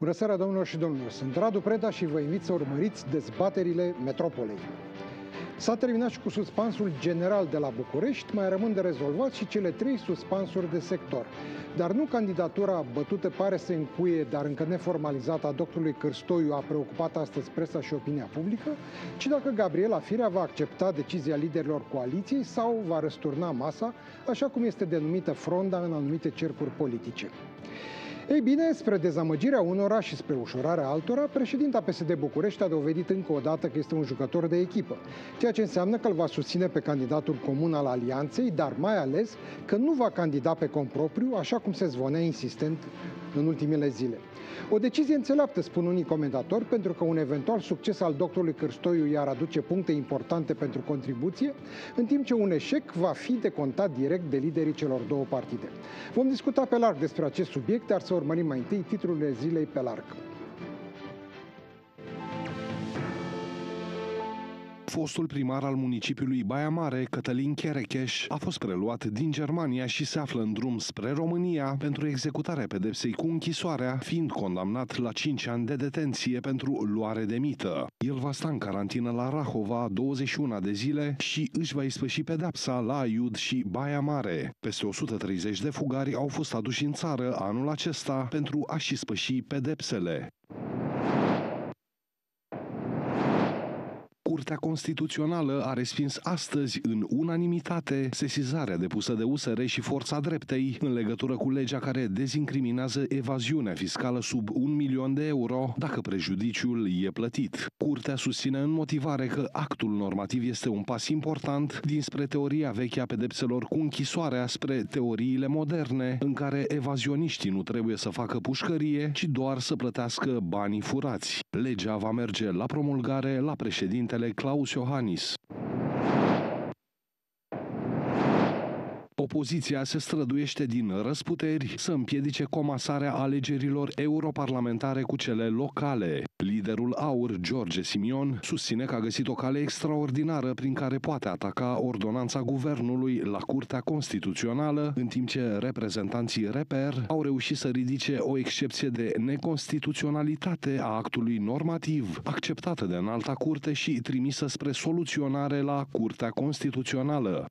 Bună seara, domnilor și domnilor! Sunt Radu Preda și vă invit să urmăriți dezbaterile Metropolei. S-a terminat și cu suspansul general de la București, mai rămân de rezolvat și cele 3 suspansuri de sector. Dar nu candidatura bătută pare să încuie, dar încă neformalizată, a doctorului Cârstoiu a preocupat astăzi presa și opinia publică, ci dacă Gabriela Firea va accepta decizia liderilor coaliției sau va răsturna masa, așa cum este denumită fronda în anumite cercuri politice. Ei bine, spre dezamăgirea unora și spre ușurarea altora, președinta PSD București a dovedit încă o dată că este un jucător de echipă, ceea ce înseamnă că îl va susține pe candidatul comun al alianței, dar mai ales că nu va candida pe cont propriu, așa cum se zvonea insistent în ultimele zile. O decizie înțeleaptă, spun unii comentatori, pentru că un eventual succes al doctorului Cârstoiu i-ar aduce puncte importante pentru contribuție, în timp ce un eșec va fi decontat direct de liderii celor două partide. Vom discuta pe larg despre acest subiect, dar să urmărim mai întâi titlurile zilei pe larg. Fostul primar al municipiului Baia Mare, Cătălin Cherecheș, a fost preluat din Germania și se află în drum spre România pentru executarea pedepsei cu închisoarea, fiind condamnat la 5 ani de detenție pentru luare de mită. El va sta în carantină la Rahova 21 de zile și își va ispăși pedepsa la Aiud și Baia Mare. Peste 130 de fugari au fost aduși în țară anul acesta pentru a-și ispăși pedepsele. Curtea Constituțională a respins astăzi în unanimitate sesizarea depusă de USR și Forța Dreptei în legătură cu legea care dezincriminează evaziunea fiscală sub 1 milion de euro dacă prejudiciul e plătit. Curtea susține în motivare că actul normativ este un pas important dinspre teoria veche a pedepselor cu închisoarea spre teoriile moderne în care evazioniștii nu trebuie să facă pușcărie, ci doar să plătească banii furați. Legea va merge la promulgare la președintele Klaus Iohannis. Opoziția se străduiește din răsputeri să împiedice comasarea alegerilor europarlamentare cu cele locale. Liderul AUR, George Simion, susține că a găsit o cale extraordinară prin care poate ataca ordonanța guvernului la Curtea Constituțională, în timp ce reprezentanții Reper au reușit să ridice o excepție de neconstituționalitate a actului normativ, acceptată de Înalta Curte și trimisă spre soluționare la Curtea Constituțională.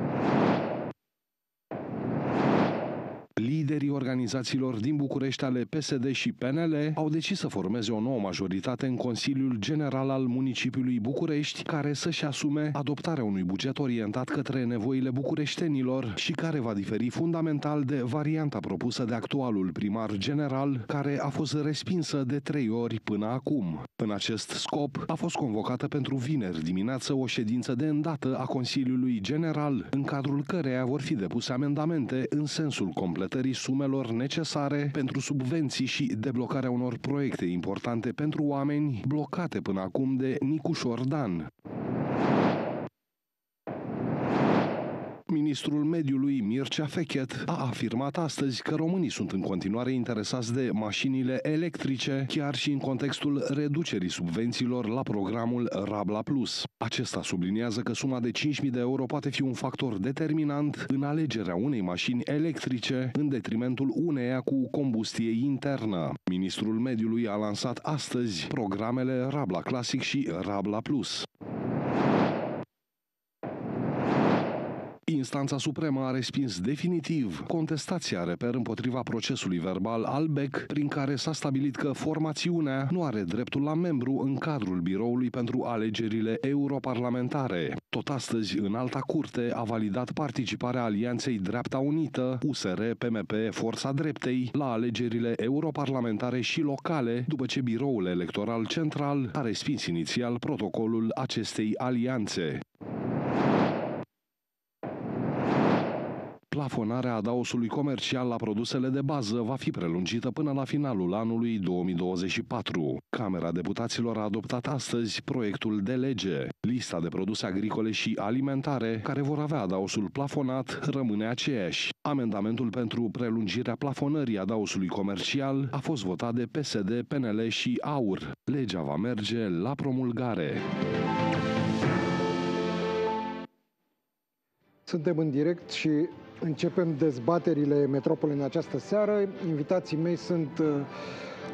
Liderii organizațiilor din București ale PSD și PNL au decis să formeze o nouă majoritate în Consiliul General al municipiului București, care să-și asume adoptarea unui buget orientat către nevoile bucureștenilor și care va diferi fundamental de varianta propusă de actualul primar general, care a fost respinsă de 3 ori până acum. În acest scop, a fost convocată pentru vineri dimineață o ședință de îndată a Consiliului General, în cadrul căreia vor fi depuse amendamente în sensul completării sumelor necesare pentru subvenții și deblocarea unor proiecte importante pentru oameni blocate până acum de Nicușor Dan. Ministrul Mediului Mircea Fechet a afirmat astăzi că românii sunt în continuare interesați de mașinile electrice, chiar și în contextul reducerii subvențiilor la programul Rabla Plus. Acesta subliniază că suma de 5.000 de euro poate fi un factor determinant în alegerea unei mașini electrice în detrimentul uneia cu combustie internă. Ministrul Mediului a lansat astăzi programele Rabla Classic și Rabla Plus. Instanța Supremă a respins definitiv contestația Reper împotriva procesului verbal al BEC, prin care s-a stabilit că formațiunea nu are dreptul la membru în cadrul biroului pentru alegerile europarlamentare. Tot astăzi, Înalta Curte a validat participarea Alianței Dreapta Unită, USR, PMP, Forța Dreptei, la alegerile europarlamentare și locale, după ce biroul electoral central a respins inițial protocolul acestei alianțe. Plafonarea adaosului comercial la produsele de bază va fi prelungită până la finalul anului 2024. Camera Deputaților a adoptat astăzi proiectul de lege. Lista de produse agricole și alimentare care vor avea adaosul plafonat rămâne aceeași. Amendamentul pentru prelungirea plafonării adaosului comercial a fost votat de PSD, PNL și AUR. Legea va merge la promulgare. Suntem în direct și începem dezbaterile Metropolei în această seară. Invitații mei sunt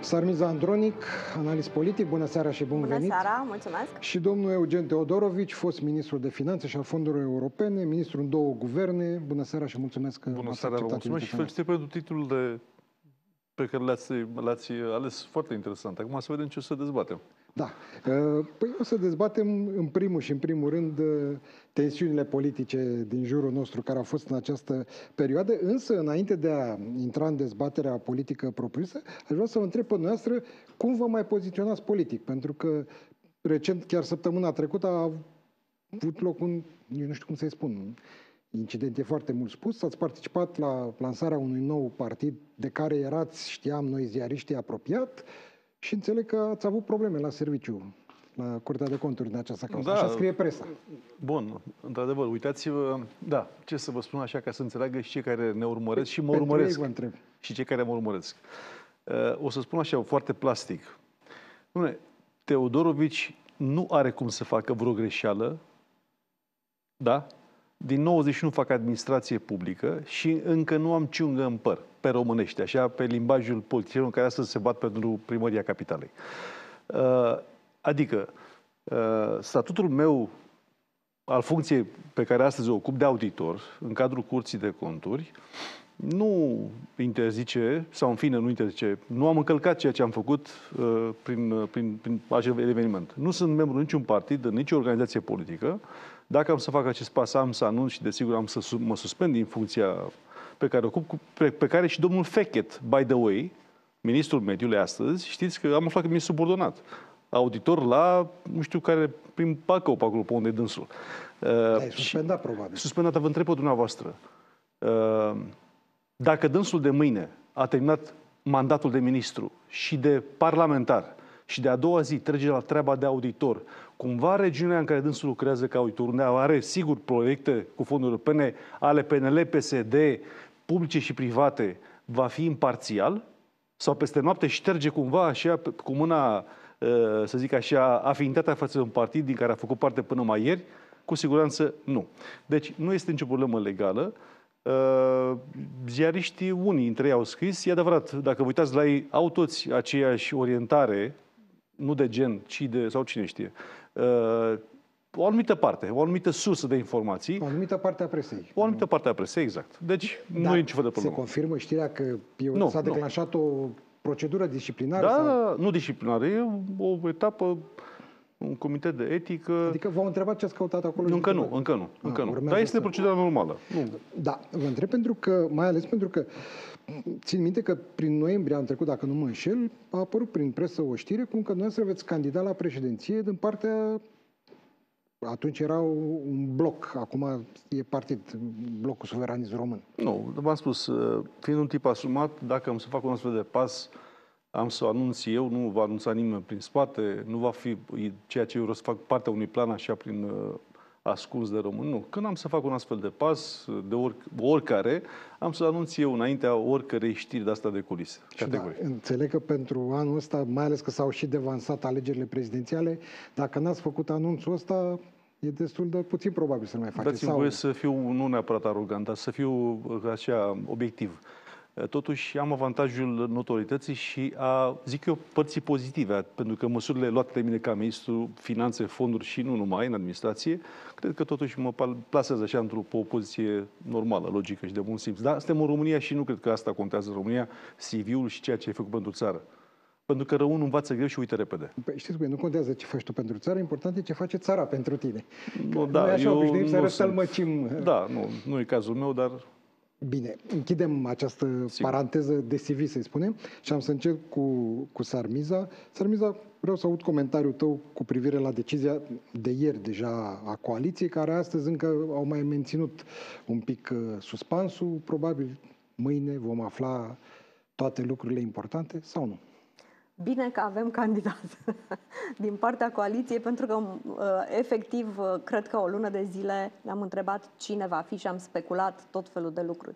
Sarmiza Andronic, analist politic, bună seara și bun venit. Bună seara, mulțumesc. Și domnul Eugen Teodorovici, fost ministru de finanțe și al fondurilor europene, ministru în 2 guverne. Bună seara și mulțumesc că bună seara, vă mulțumesc și felicitări pentru titlul pe care l-ați ales, foarte interesant. Acum să vedem ce o să dezbatem. Da. Păi o să dezbatem în primul rând tensiunile politice din jurul nostru care au fost în această perioadă, însă înainte de a intra în dezbaterea politică propriu-zisă, aș vrea să vă întreb pe dumneavoastră cum vă mai poziționați politic, pentru că recent, chiar săptămâna trecută, a avut loc eu nu știu cum să-i spun, incident e foarte mult spus, ați participat la lansarea unui nou partid de care erați, știam noi ziariștii, apropiat, și înțeleg că ați avut probleme la serviciu, la Curtea de Conturi în această cauză. Da, așa scrie presa. Bun, într-adevăr, uitați-vă, da, ce să vă spun așa ca să înțeleagă și cei care ne urmăresc și mă Pentru urmăresc. Vă întreb. Și cei care mă urmăresc. O să spun așa, foarte plastic. Teodorovici nu are cum să facă vreo greșeală, da? Din 91 fac administrație publică și încă nu am ciungă în păr, pe românește, așa, pe limbajul politicienilor care astăzi se bat pentru primăria capitalei. Adică, statutul meu al funcției pe care astăzi o ocup de auditor, în cadrul Curții de Conturi, nu interzice, sau în fine nu interzice, nu am încălcat ceea ce am făcut prin acel eveniment. Nu sunt membru niciun partid, în nicio organizație politică. Dacă am să fac acest pas, am să anunț și desigur am să mă suspend din funcția pe care o ocup, pe care și domnul Fechet, by the way, ministrul mediului astăzi, știți că am aflat că mi-e subordonat. Auditor la, nu știu care, prin Bacău, pe acolo, pe unde e dânsul. Ai suspendat, probabil. Suspendat, vă întreb pe dumneavoastră. Dacă dânsul de mâine a terminat mandatul de ministru și de parlamentar și de a doua zi trece la treaba de auditor, cumva regiunea în care dânsul lucrează ca auditor, unde are sigur proiecte cu fonduri europene ale PNL, PSD, publice și private, va fi imparțial? Sau peste noapte șterge cumva așa, cu mâna, să zic așa, afinitatea față de un partid din care a făcut parte până mai ieri? Cu siguranță nu. Deci nu este nicio problemă legală. Ziariștii, unii dintre ei au scris, e adevărat, dacă vă uitați la ei, au toți aceeași orientare, nu de gen, ci de, sau cine știe, o anumită parte, o anumită sursă de informații. O anumită parte a presei. O anumită parte a presei, exact. Deci nu e nicio fel de problemă. Se confirmă știrea că s-a declanșat o procedură disciplinară? Da, sau... nu disciplinară, e o etapă, un comitet de etică. Adică v-au întrebat ce ați căutat acolo? Încă nu. Dar este procedura normală. Nu. Da, vă întreb pentru că, mai ales pentru că țin minte că prin noiembrie anul trecut, dacă nu mă înșel, a apărut prin presă o știre cum că dumneavoastră veți candida la președinție din partea... Atunci era un bloc, acum e partid, Blocul Suveranist Român. Nu, v-am spus, fiind un tip asumat, dacă am să fac un astfel de pas, am să o anunț eu, nu va anunța nimeni prin spate, nu va fi ceea ce eu vreau să fac partea unui plan așa prin ascuns de român. Nu. Când am să fac un astfel de pas, de oricare, am să anunț eu înaintea oricărei știri de asta de culise. Da, înțeleg că pentru anul ăsta, mai ales că s-au și devansat alegerile prezidențiale, dacă n-ați făcut anunțul ăsta, e destul de puțin probabil să nu mai faceți. Dați-mi voie să fiu, nu neapărat arogant, dar să fiu așa obiectiv. Totuși am avantajul notorietății și zic eu, părții pozitive, pentru că măsurile luate de mine ca ministru, finanțe, fonduri și nu numai în administrație, cred că totuși mă plasează așa într-o poziție normală, logică și de bun simț. Dar suntem în România și nu cred că asta contează în România, CV-ul și ceea ce ai făcut pentru țară. Pentru că răul învață greu și uită repede. Păi, știți, băi, nu contează ce faci tu pentru țară, important e ce face țara pentru tine. Nu, da, noi așa obișnuim să răstălmăcim. Da, nu e cazul meu, dar... Bine, închidem această paranteză de CV, să-i spunem, și am să încep cu Sarmiza. Sarmiza, vreau să aud comentariul tău cu privire la decizia de ieri deja a coaliției, care astăzi încă au mai menținut un pic suspansul. Probabil mâine vom afla toate lucrurile importante sau nu? Bine că avem candidat din partea coaliției, pentru că efectiv cred că o lună de zile ne-am întrebat cine va fi și am speculat tot felul de lucruri.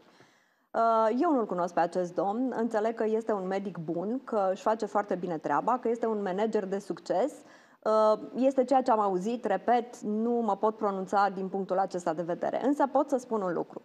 Eu nu-l cunosc pe acest domn, înțeleg că este un medic bun, că își face foarte bine treaba, că este un manager de succes. Este ceea ce am auzit, repet, nu mă pot pronunța din punctul acesta de vedere, însă pot să spun un lucru.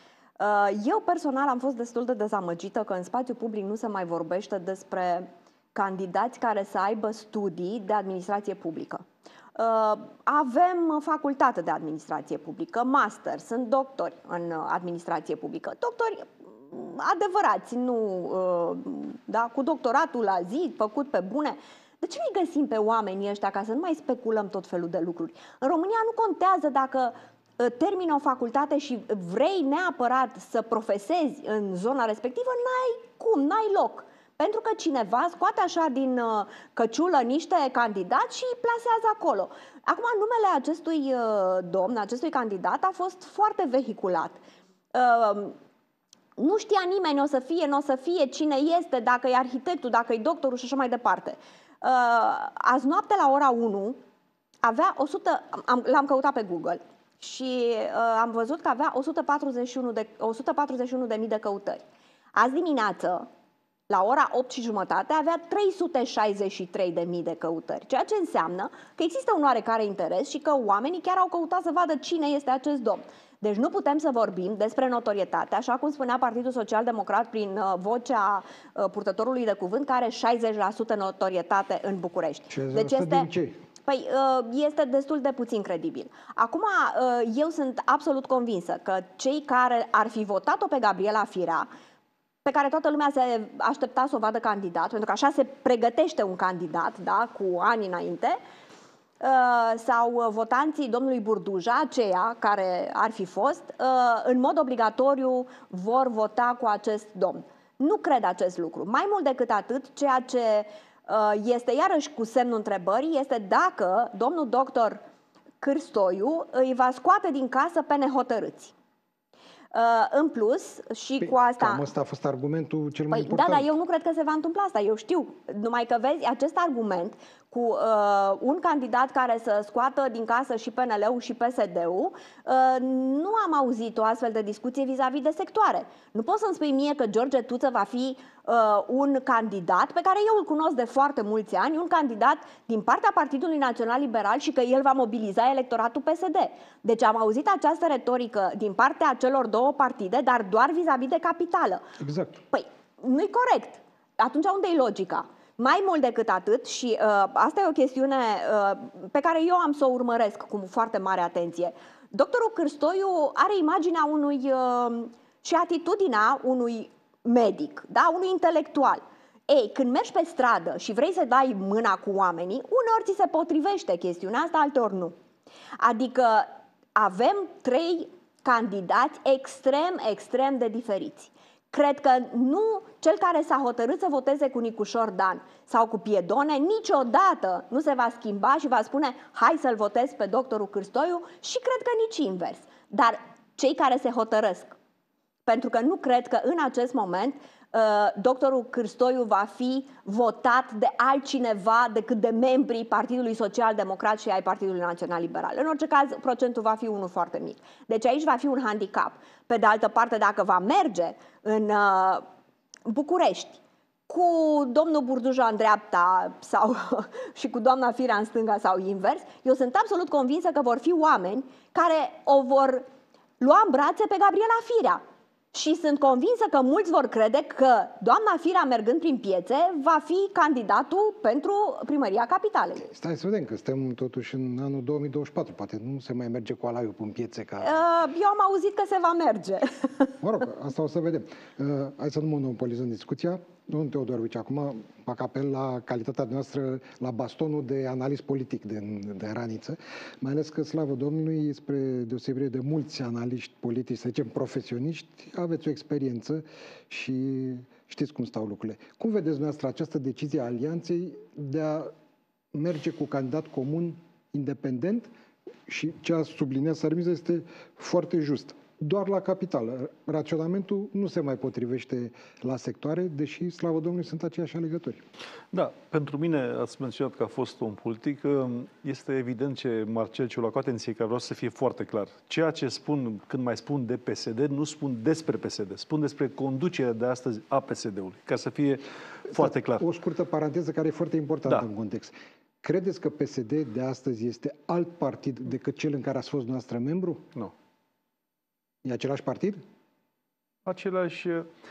Eu personal am fost destul de dezamăgită că în spațiu public nu se mai vorbește despre candidați care să aibă studii de administrație publică. Avem facultate de administrație publică, master, sunt doctori în administrație publică, doctori adevărați, nu, da, cu doctoratul la zi, făcut pe bune. De ce nu-i găsim pe oamenii ăștia ca să nu mai speculăm tot felul de lucruri? În România nu contează dacă termini o facultate și vrei neapărat să profesezi în zona respectivă, n-ai cum, n-ai loc. Pentru că cineva scoate așa din căciulă niște candidați și îi plasează acolo. Acum, numele acestui domn, acestui candidat, a fost foarte vehiculat. Nu știa nimeni, o să fie, nu o să fie, cine este, dacă e arhitectul, dacă e doctorul și așa mai departe. Azi noapte la ora 1 avea 100, l-am căutat pe Google și am văzut că avea 141.000 de căutări. Azi dimineață, la ora 8:30, avea 363.000 de căutări, ceea ce înseamnă că există un oarecare interes și că oamenii chiar au căutat să vadă cine este acest domn. Deci nu putem să vorbim despre notorietate, așa cum spunea Partidul Social Democrat prin vocea purtătorului de cuvânt, care are 60% notorietate în București. Deci este... Păi, este destul de puțin credibil. Acum, eu sunt absolut convinsă că cei care ar fi votat-o pe Gabriela Firea, pe care toată lumea se aștepta să o vadă candidat, pentru că așa se pregătește un candidat, da, cu ani înainte, sau votanții domnului Burduja, aceia care ar fi fost, în mod obligatoriu vor vota cu acest domn. Nu cred acest lucru. Mai mult decât atât, ceea ce este iarăși cu semnul întrebării este dacă domnul doctor Cârstoiu îi va scoate din casă pe nehotărâți. În plus, și cu asta... Cam ăsta a fost argumentul cel mai important. Da, dar eu nu cred că se va întâmpla asta, eu știu. Numai că vezi, acest argument cu un candidat care să scoată din casă și PNL-ul și PSD-ul, nu am auzit o astfel de discuție vis-a-vis de sectoare. Nu poți să-mi spui mie că George Tuță va fi un candidat pe care eu îl cunosc de foarte mulți ani, un candidat din partea Partidului Național Liberal și că el va mobiliza electoratul PSD. Deci am auzit această retorică din partea celor două partide, dar doar vis-a-vis de capitală. Exact. Păi, nu-i corect. Atunci unde e logica? Mai mult decât atât, și asta e o chestiune pe care eu am să o urmăresc cu foarte mare atenție. Doctorul Cârstoiu are imaginea unui și atitudinea unui medic, da? Unui intelectual. Ei, când mergi pe stradă și vrei să dai mâna cu oamenii, uneori ți se potrivește chestiunea asta, alteori nu. Adică avem 3 candidați extrem de diferiți. Cred că nu cel care s-a hotărât să voteze cu Nicușor Dan sau cu Piedone niciodată nu se va schimba și va spune hai să-l votez pe doctorul Cârstoiu și cred că nici invers. Dar cei care se hotărăsc, pentru că nu cred că în acest moment doctorul Cârstoiu va fi votat de altcineva decât de membrii Partidului Social Democrat și ai Partidului Național Liberal. În orice caz, procentul va fi unul foarte mic. Deci aici va fi un handicap. Pe de altă parte, dacă va merge în București cu domnul Burduja în dreapta sau și cu doamna Firea în stânga sau invers, eu sunt absolut convinsă că vor fi oameni care o vor lua în brațe pe Gabriela Firea. Și sunt convinsă că mulți vor crede că doamna Firea, mergând prin piețe, va fi candidatul pentru primăria capitalei. Stai să vedem, că suntem totuși în anul 2024. Poate nu se mai merge cu alaiul în piețe ca... Eu am auzit că se va merge. Mă rog, asta o să vedem. Hai să nu monopolizăm discuția. Domnul Teodorovici, acum fac apel la calitatea noastră, la bastonul de analist politic de Raniță, mai ales că, slavă Domnului, spre deosebire de mulți analiști politici, să zicem profesioniști, aveți o experiență și știți cum stau lucrurile. Cum vedeți dumneavoastră această decizie a Alianței de a merge cu candidat comun independent și ce a subliniat Sărmiță este foarte just. Doar la capitală. Raționamentul nu se mai potrivește la sectoare, deși, slavă Domnului, sunt aceiași alegători. Da, pentru mine, ați menționat că a fost un politic, este evident ce Marcel Ciolacu, atenție, că vreau să fie foarte clar. Ceea ce spun, când mai spun de PSD, nu spun despre PSD, spun despre conducerea de astăzi a PSD-ului, ca să fie foarte clar. O scurtă paranteză care e foarte importantă în context. Credeți că PSD de astăzi este alt partid decât cel în care ați fost noastră membru? Nu. E același partid? Același...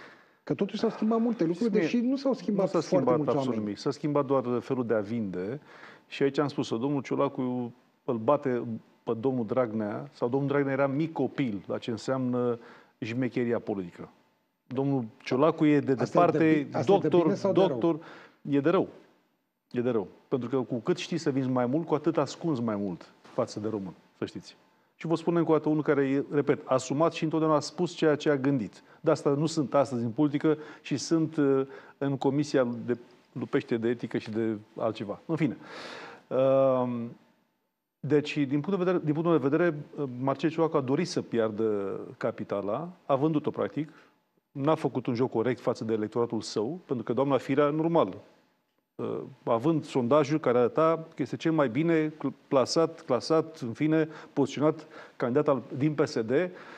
Că totuși s-au schimbat multe lucruri, deși nu s-au schimbat Nu s-a foarte schimbat mulți absolut oameni. nimic. S-a schimbat doar felul de a vinde. Și aici am spus-o, domnul Ciolacu îl bate pe domnul Dragnea, sau domnul Dragnea era mic copil la ce înseamnă jmecheria politică. Domnul Ciolacu e de departe doctor, e de rău. E de rău. Pentru că cu cât știi să vinzi mai mult, cu atât ascunzi mai mult față de român, să știți. Și vă spun încă o dată unul care, repet, asumat și întotdeauna a spus ceea ce a gândit. De asta nu sunt astăzi în politică și sunt în Comisia de Lupește de Etică și de altceva. În fine. Deci, din punctul meu de vedere, Marcel Ciolacu a dorit să piardă capitala, a vândut-o practic, n-a făcut un joc corect față de electoratul său, pentru că doamna Firea, normal, având sondajul care arăta că este cel mai bine clasat, în fine, poziționat candidat din PSD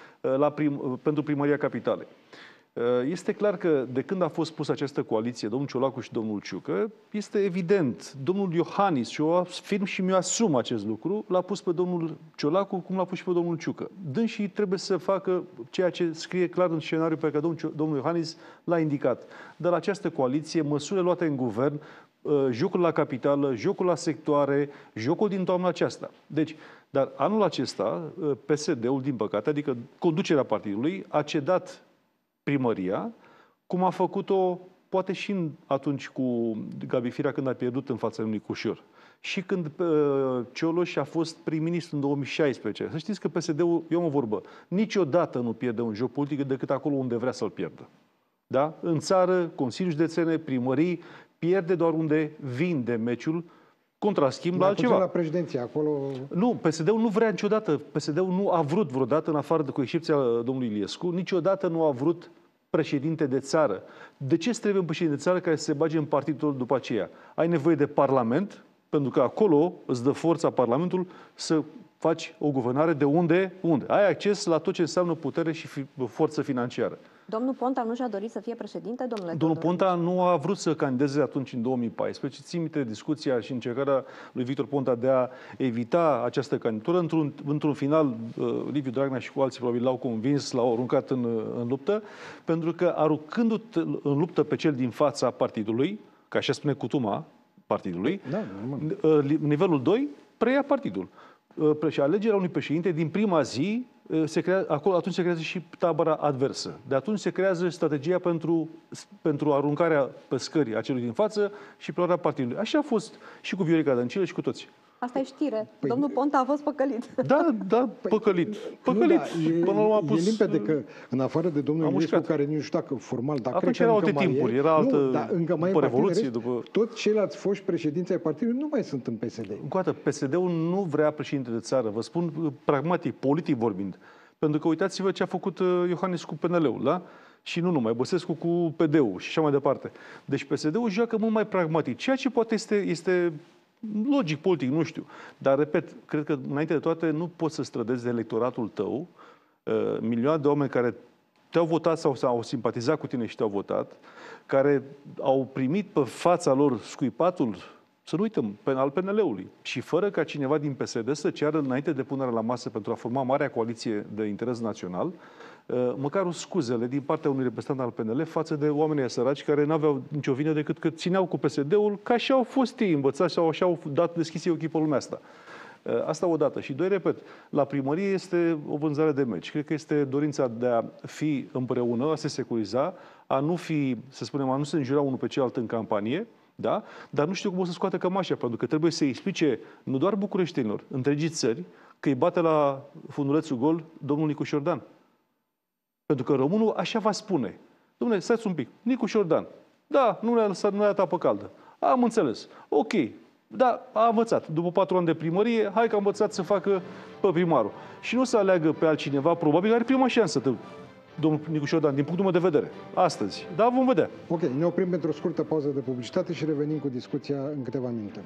pentru primăria capitalei. Este clar că de când a fost pusă această coaliție, domnul Ciolacu și domnul Ciucă, este evident, domnul Iohannis, și eu afirm și mi-o asum acest lucru, l-a pus pe domnul Ciolacu cum l-a pus și pe domnul Ciucă. Dânsii trebuie să facă ceea ce scrie clar în scenariul pe care domnul Iohannis l-a indicat. De la această coaliție, măsurile luate în guvern, jocul la capitală, jocul la sectoare, jocul din toamna aceasta. Deci, dar anul acesta, PSD-ul, din păcate, adică conducerea partidului, a cedat primăria, cum a făcut-o poate și atunci cu Gabi Firea când a pierdut în fața lui Nicușor. Și când Cioloș a fost prim-ministru în 2016. Să știți că PSD-ul, eu am o vorbă, niciodată nu pierde un joc politic decât acolo unde vrea să-l pierdă. Da? În țară, Consiliul Județene, primării, pierde doar unde vinde meciul, contraschimb la altceva. La președinție, acolo... Nu, PSD-ul nu vrea niciodată. PSD-ul nu a vrut vreodată, în afară de cu excepția domnului Iliescu, niciodată nu a vrut președinte de țară. De ce îți trebuie un președinte de țară care să se bage în partidul după aceea? Ai nevoie de parlament, pentru că acolo îți dă forța parlamentul să faci o guvernare de unde? Ai acces la tot ce înseamnă putere și forță financiară. Domnul Ponta nu și-a dorit să fie președinte, domnule Domnul Ponta nu a vrut să candideze atunci în 2014. Țin minte discuția și încercarea lui Victor Ponta de a evita această candidatură. Într-un final, Liviu Dragnea și cu alții probabil l-au convins, l-au aruncat în luptă, pentru că aruncându-te în luptă pe cel din fața partidului, ca așa spune cutuma partidului, nivelul 2 preia partidul. Și alegerea unui președinte din prima zi, atunci se creează și tabăra adversă. De atunci se creează strategia pentru aruncarea pe scări a celui din față și preluarea partidului. Așa a fost și cu Viorica Dăncilă și cu toți. Asta e știre. Domnul Ponta a fost păcălit. Da, păcălit. Păcălit. Până la e limpede că, în afară de domnul Iliescu, care nu știu dacă formal, dar cred că erau alte timpuri, era altă după Revoluție. Toți ceilalți foști președinți ai partidului nu mai sunt în PSD. Încă o dată, PSD-ul nu vrea președinte de țară. Vă spun pragmatic, politic vorbind. Pentru că uitați-vă ce a făcut Iohannis cu PNL-ul, da? Și nu numai, Băsescu cu PD-ul și așa mai departe. Deci PSD-ul joacă mult mai pragmatic. Ceea ce poate este logic, politic, nu știu. Dar, repet, cred că, înainte de toate, nu poți să strădezi de electoratul tău, milioane de oameni care te-au votat sau au simpatizat cu tine și te-au votat, care au primit pe fața lor scuipatul, să nu uităm, al PNL-ului. Și fără ca cineva din PSD să ceară, înainte de punerea la masă pentru a forma marea coaliție de interes național, măcar o scuzele din partea unui reprezentant al PNL față de oamenii săraci care n-aveau nicio vină decât că țineau cu PSD-ul, ca și au fost ei învățați sau așa au dat deschis ei ochii pe lumea asta. Asta odată. Și doi, repet, la primărie este o vânzare de meci. Cred că este dorința de a fi împreună, a se securiza, a nu fi, să spunem, a nu se înjura unul pe celălalt în campanie, da? Dar nu știu cum o să scoată cămașa, pentru că trebuie să-i explice nu doar bucureștenilor, întregii țări, că îi bate la fundulețul gol domnul Nicușor Dan. Pentru că românul așa va spune. Dom'le, stați un pic, Nicușor Dan, da, nu le-a lăsat, nu le-a dat apă caldă. Am înțeles. Ok. Da, a învățat. După 4 ani de primărie, hai că a învățat să facă pe primarul. Și nu să aleagă pe altcineva, probabil are prima șansă, domnul Nicușor Dan, din punctul meu de vedere, astăzi. Da, vom vedea. Ok, ne oprim pentru o scurtă pauză de publicitate și revenim cu discuția în câteva minute.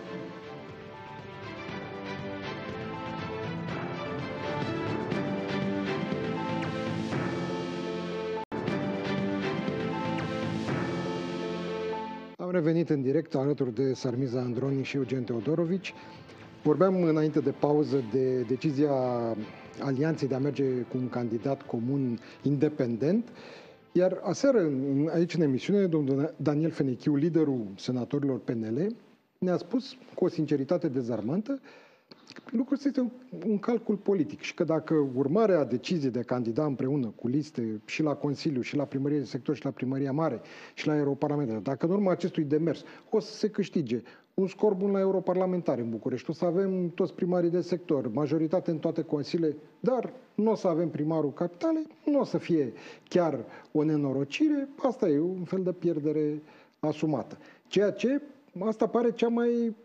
Am revenit în direct alături de Sarmiza Androni și Eugen Teodorovici. Vorbeam înainte de pauză de decizia Alianței de a merge cu un candidat comun independent. Iar aseară, aici în emisiune, domnul Daniel Fenechiu, liderul senatorilor PNL, ne-a spus cu o sinceritate dezarmantă lucrul este un calcul politic și că dacă urmarea deciziei de a candida împreună cu liste și la Consiliu, și la primărie de sector, și la primăria mare, și la europarlamentare, dacă în urma acestui demers o să se câștige un scor bun la europarlamentare în București, o să avem toți primarii de sector, majoritate în toate consiliile, dar nu o să avem primarul capitalei, nu o să fie chiar o nenorocire, asta e un fel de pierdere asumată. Ceea ce, asta pare cea mai,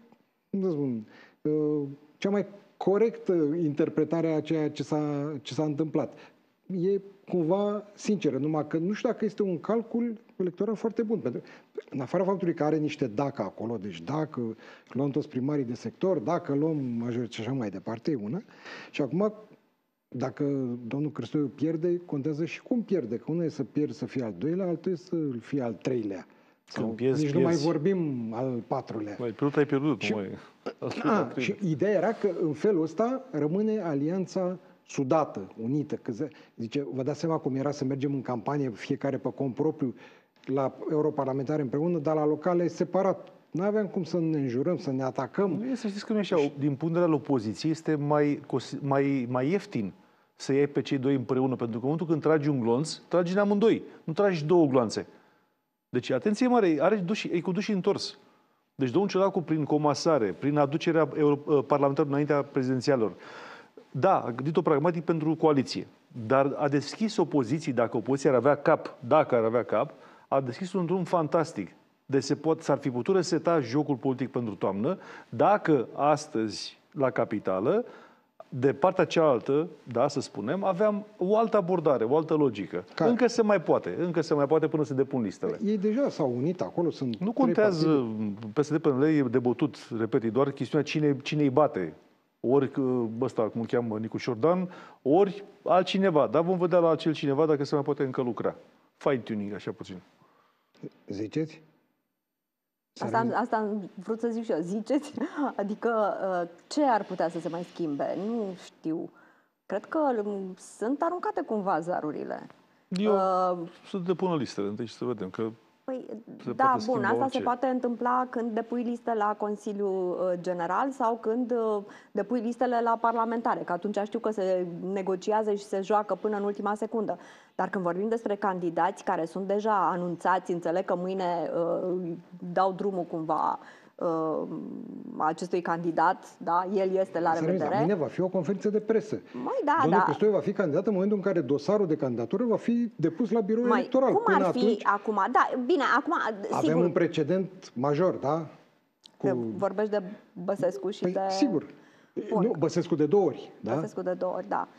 cea mai corectă interpretare a ceea ce s-a întâmplat. E cumva sinceră, numai că nu știu dacă este un calcul electoral foarte bun. Pentru, în afara faptului că are niște dacă acolo, deci dacă luăm toți primarii de sector, dacă luăm majoritate și așa mai departe, e una. Și acum, dacă domnul Cârstoiu pierde, contează și cum pierde. Că unul e să pierd să fie al doilea, altul e să fie al treilea. Sau nici nu mai vorbim al patrulea. Mai pierdut, ai pierdut. Și ideea era că în felul ăsta rămâne alianța sudată, unită. Că zice, vă dați seama cum era să mergem în campanie, fiecare pe cont propriu, la europarlamentare împreună, dar la locale separat. Nu aveam cum să ne înjurăm, să ne atacăm. Nu e, să știți că nu e așa. Din punct de vedere al opoziției este mai ieftin să iei pe cei doi împreună, pentru că în momentul când tragi un glonț, tragi în amândoi. Nu tragi două gloanțe. Deci, atenție mare, e cu duș întors. Deci, domnul Ciolacu, prin comasare, prin aducerea parlamentarilor înaintea prezidențialelor, da, a gândit-o pragmatic pentru coaliție, dar a deschis opoziții, dacă opoziția ar avea cap, a deschis un drum fantastic. Deci s-ar fi putut reseta jocul politic pentru toamnă, dacă astăzi, la capitală, de partea cealaltă, da, să spunem, aveam o altă abordare, o altă logică. Care? Încă se mai poate până se depun listele. Ei deja s-au unit acolo, sunt nu contează, PSD-PNL e de bătut, repet, e doar chestiunea cine îi bate. Ori ăsta, cum îl cheamă, Nicu Șordan, ori altcineva. Dar vom vedea la acel cineva dacă se mai poate încă lucra. Fine-tuning, așa puțin. Ziceți? Asta am vrut să zic și eu. Ziceți? Adică ce ar putea să se mai schimbe? Nu știu. Cred că sunt aruncate cumva zarurile. Eu să depună listele întâi și să vedem că... Păi, da, bun, asta se poate întâmpla când depui liste la Consiliul General sau când depui listele la parlamentare, că atunci știu că se negociază și se joacă până în ultima secundă. Dar când vorbim despre candidați care sunt deja anunțați, înțeleg că mâine dau drumul cumva acestui candidat, da, el este la revedere. Mâine va fi o conferință de presă. Domnul Cârstoiu va fi candidat în momentul în care dosarul de candidatură va fi depus la biroul electoral. Cum ar fi atunci, acum? Da, bine, acum, avem sigur, un precedent major, da? Vorbești de Băsescu și de... Sigur. Nu, Băsescu de 2 ori. Da? Băsescu de 2 ori, da.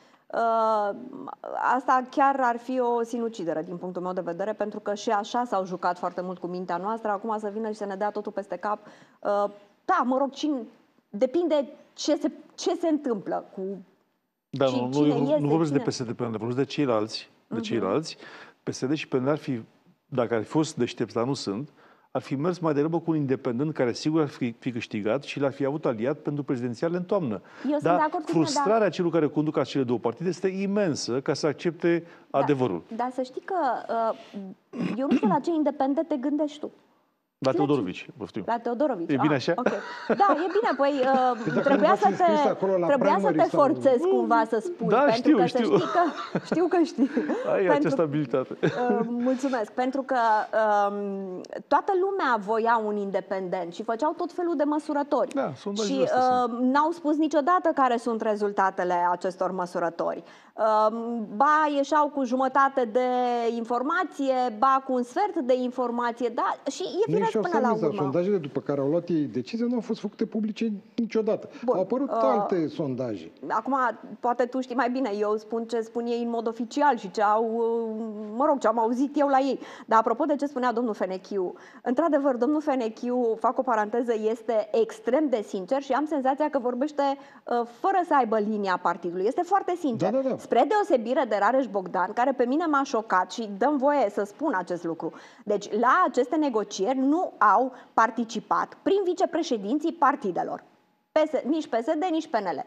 Asta chiar ar fi o sinucidere din punctul meu de vedere, pentru că și așa s-au jucat foarte mult cu mintea noastră, acum să vină și să ne dea totul peste cap. Da, mă rog, depinde ce se întâmplă cu nu vorbesc de PSD-PNL, vorbesc de ceilalți. PSD și PNL ar fi, dacă ar fi fost deștepți, dar nu sunt, ar fi mers mai degrabă cu un independent care sigur ar fi câștigat și l-ar fi avut aliat pentru prezidențiale în toamnă. Dar frustrarea celor care conduc acele două partide este imensă ca să accepte adevărul. Dar să știi că eu nu știu la ce independent te gândești tu. La Teodorovici, poftim. La Teodorovici. E bine așa? Okay. Da, e bine. Păi trebuia să te forțezi cumva să spui. Da, pentru că știu. Știu că știi. Ai această abilitate. Mulțumesc. Pentru că toată lumea voia un independent și făceau tot felul de măsurători. Da, și n-au spus niciodată care sunt rezultatele acestor măsurători. Ba ieșeau cu jumătate de informație, ba cu un sfert de informație, da? Și e firesc până la urmă. Sondajele după care au luat ei decizia nu au fost făcute publice niciodată. Bun. Au apărut alte sondaje. Acum, poate tu știi mai bine, eu spun ce spun ei în mod oficial și ce am auzit eu la ei. Dar apropo de ce spunea domnul Fenechiu, într-adevăr, domnul Fenechiu, fac o paranteză, este extrem de sincer și am senzația că vorbește fără să aibă linia partidului. Este foarte sincer. Da. Spre deosebire de Rareș Bogdan, care pe mine m-a șocat și dăm voie să spun acest lucru. Deci, la aceste negocieri nu au participat prin vicepreședinții partidelor. Nici PSD, nici PNL.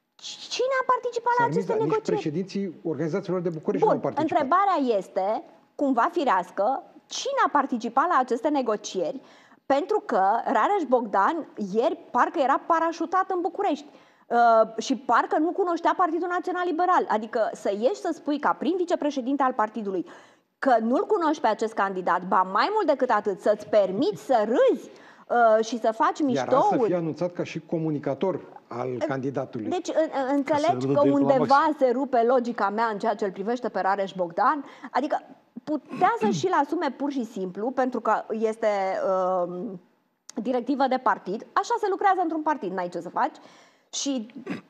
Cine a participat la aceste negocieri? Nici președinții organizațiilor de București nu au participat. Întrebarea este cumva firească, cine a participat la aceste negocieri, pentru că Rareș Bogdan ieri parcă era parașutat în București. Și parcă nu cunoștea Partidul Național Liberal. Adică să ieși să spui ca prim vicepreședinte al partidului că nu-l cunoști pe acest candidat, ba mai mult decât atât, să-ți permiți să râzi și să faci miștouri. Iar să fie anunțat ca și comunicator al candidatului. Deci înțelegi că undeva se rupe logica mea în ceea ce îl privește pe Rareș Bogdan? Adică putea să și-l asume pur și simplu, pentru că este directivă de partid. Așa se lucrează într-un partid, n-ai ce să faci. Și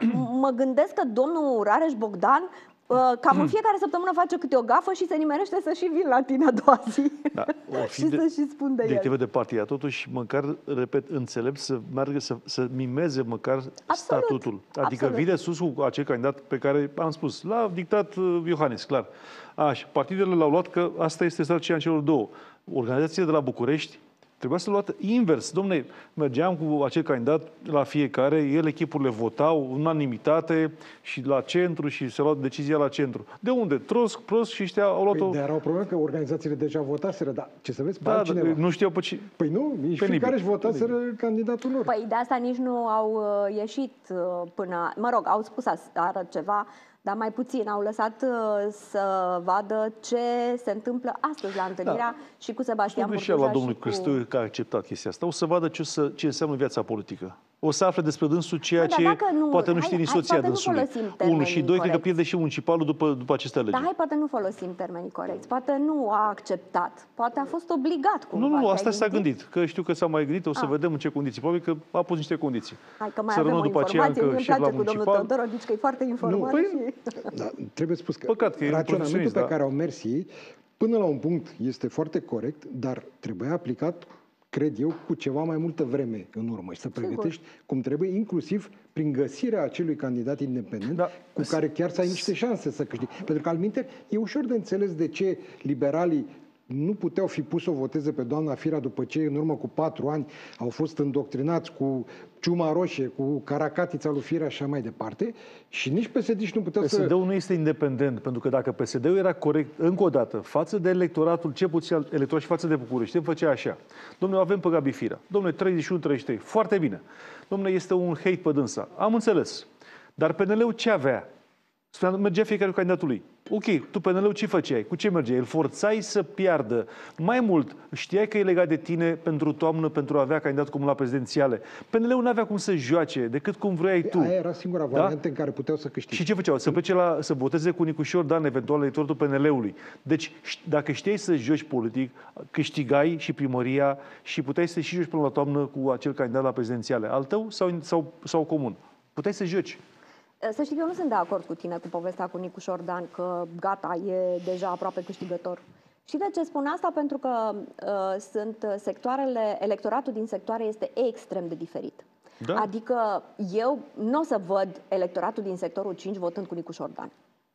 mă gândesc că domnul Rareș Bogdan cam în fiecare săptămână face câte o gafă și se nimerește să și vin la tine a doua zi. Da, și să-și spun de directivă de partid. Totuși, măcar, repet, înțelept să meargă să mimeze măcar statutul. Adică vine sus cu acel candidat pe care am spus, l-a dictat Iohannis, clar. Așa, partidele l-au luat că asta este sarcina celor două. Organizațiile de la București trebuia să luat invers. Dom'le, mergeam cu acel candidat la fiecare, el, echipurile votau, unanimitate și la centru și se lua decizia la centru. De unde? Trosc, prost și ăștia au luat-o... Dar era o problemă că organizațiile deja votaseră, dar ce să vezi, pe altcineva. Nu știau pe ce... Păi nu, nici fiecare își votaseră candidatul lor. Păi de asta nici nu au ieșit până... Mă rog, au spus aseară ceva, dar mai puțin. Au lăsat să vadă ce se întâmplă astăzi la întâlnirea și cu Sebastian Burduja la domnul Cristoiu că a acceptat chestia asta. O să vadă ce înseamnă viața politică. O să afle despre dânsul ceea ce poate nu știe nici soția dânsului. Unu și doi, cred că pierde și municipalul după aceste alegeri. Dar hai, poate nu folosim termenii corecți. Poate nu a acceptat. Poate a fost obligat cumva. Nu, asta s-a gândit. Că știu că s-a mai gândit, o să vedem în ce condiții. Probabil că a pus niște condiții. Hai că mai avem o informație. Îmi place cu domnul Teodorovici, că e foarte informat. Da, trebuie spus că raționamentul pe care au mers ei, până la un punct este foarte corect, dar trebuia aplicat, cred eu, cu ceva mai multă vreme în urmă și să pregătești cum trebuie, inclusiv prin găsirea acelui candidat independent cu care chiar să ai niște șanse să câștigi. Pentru că, altminteri, e ușor de înțeles de ce liberalii nu puteau fi pus să o voteze pe doamna Firea după ce, în urmă cu 4 ani, au fost îndoctrinați cu ciuma roșie, cu caracatița lui Firea și așa mai departe. Și nici PSD-și nu puteau să... PSD-ul nu este independent, pentru că dacă PSD-ul era corect, încă o dată, față de electoratul, ce puțin electorat și față de București, îmi făcea așa. Dom'le, avem pe Gabi Firea. Dom'le, 31-33, foarte bine. Dom'le, este un hate pe dânsa. Am înțeles. Dar PNL-ul ce avea? Mergea fiecare cu candidatul lui. Ok, tu PNL-ul ce făceai? Cu ce mergeai? Îl forțai să piardă. Mai mult, știai că e legat de tine pentru toamnă, pentru a avea candidat comun la prezidențiale. PNL-ul nu avea cum să joace decât cum vrei tu. Aia era singura variantă în care puteau să câștige. Și ce făceau? Să plece să voteze cu Nicușor Dan, eventual electoratul PNL-ului. Deci, dacă știai să joci politic, câștigai și primăria și puteai să și joci până la toamnă cu acel candidat la prezidențiale. Al tău sau comun. Puteai să joci. Să știi că eu nu sunt de acord cu tine cu povestea cu Nicușor Dan, că gata, e deja aproape câștigător. Știi de ce spun asta? Pentru că sunt sectoarele, electoratul din sectoare este extrem de diferit. Da. Adică eu nu o să văd electoratul din sectorul 5 votând cu Nicușor Dan.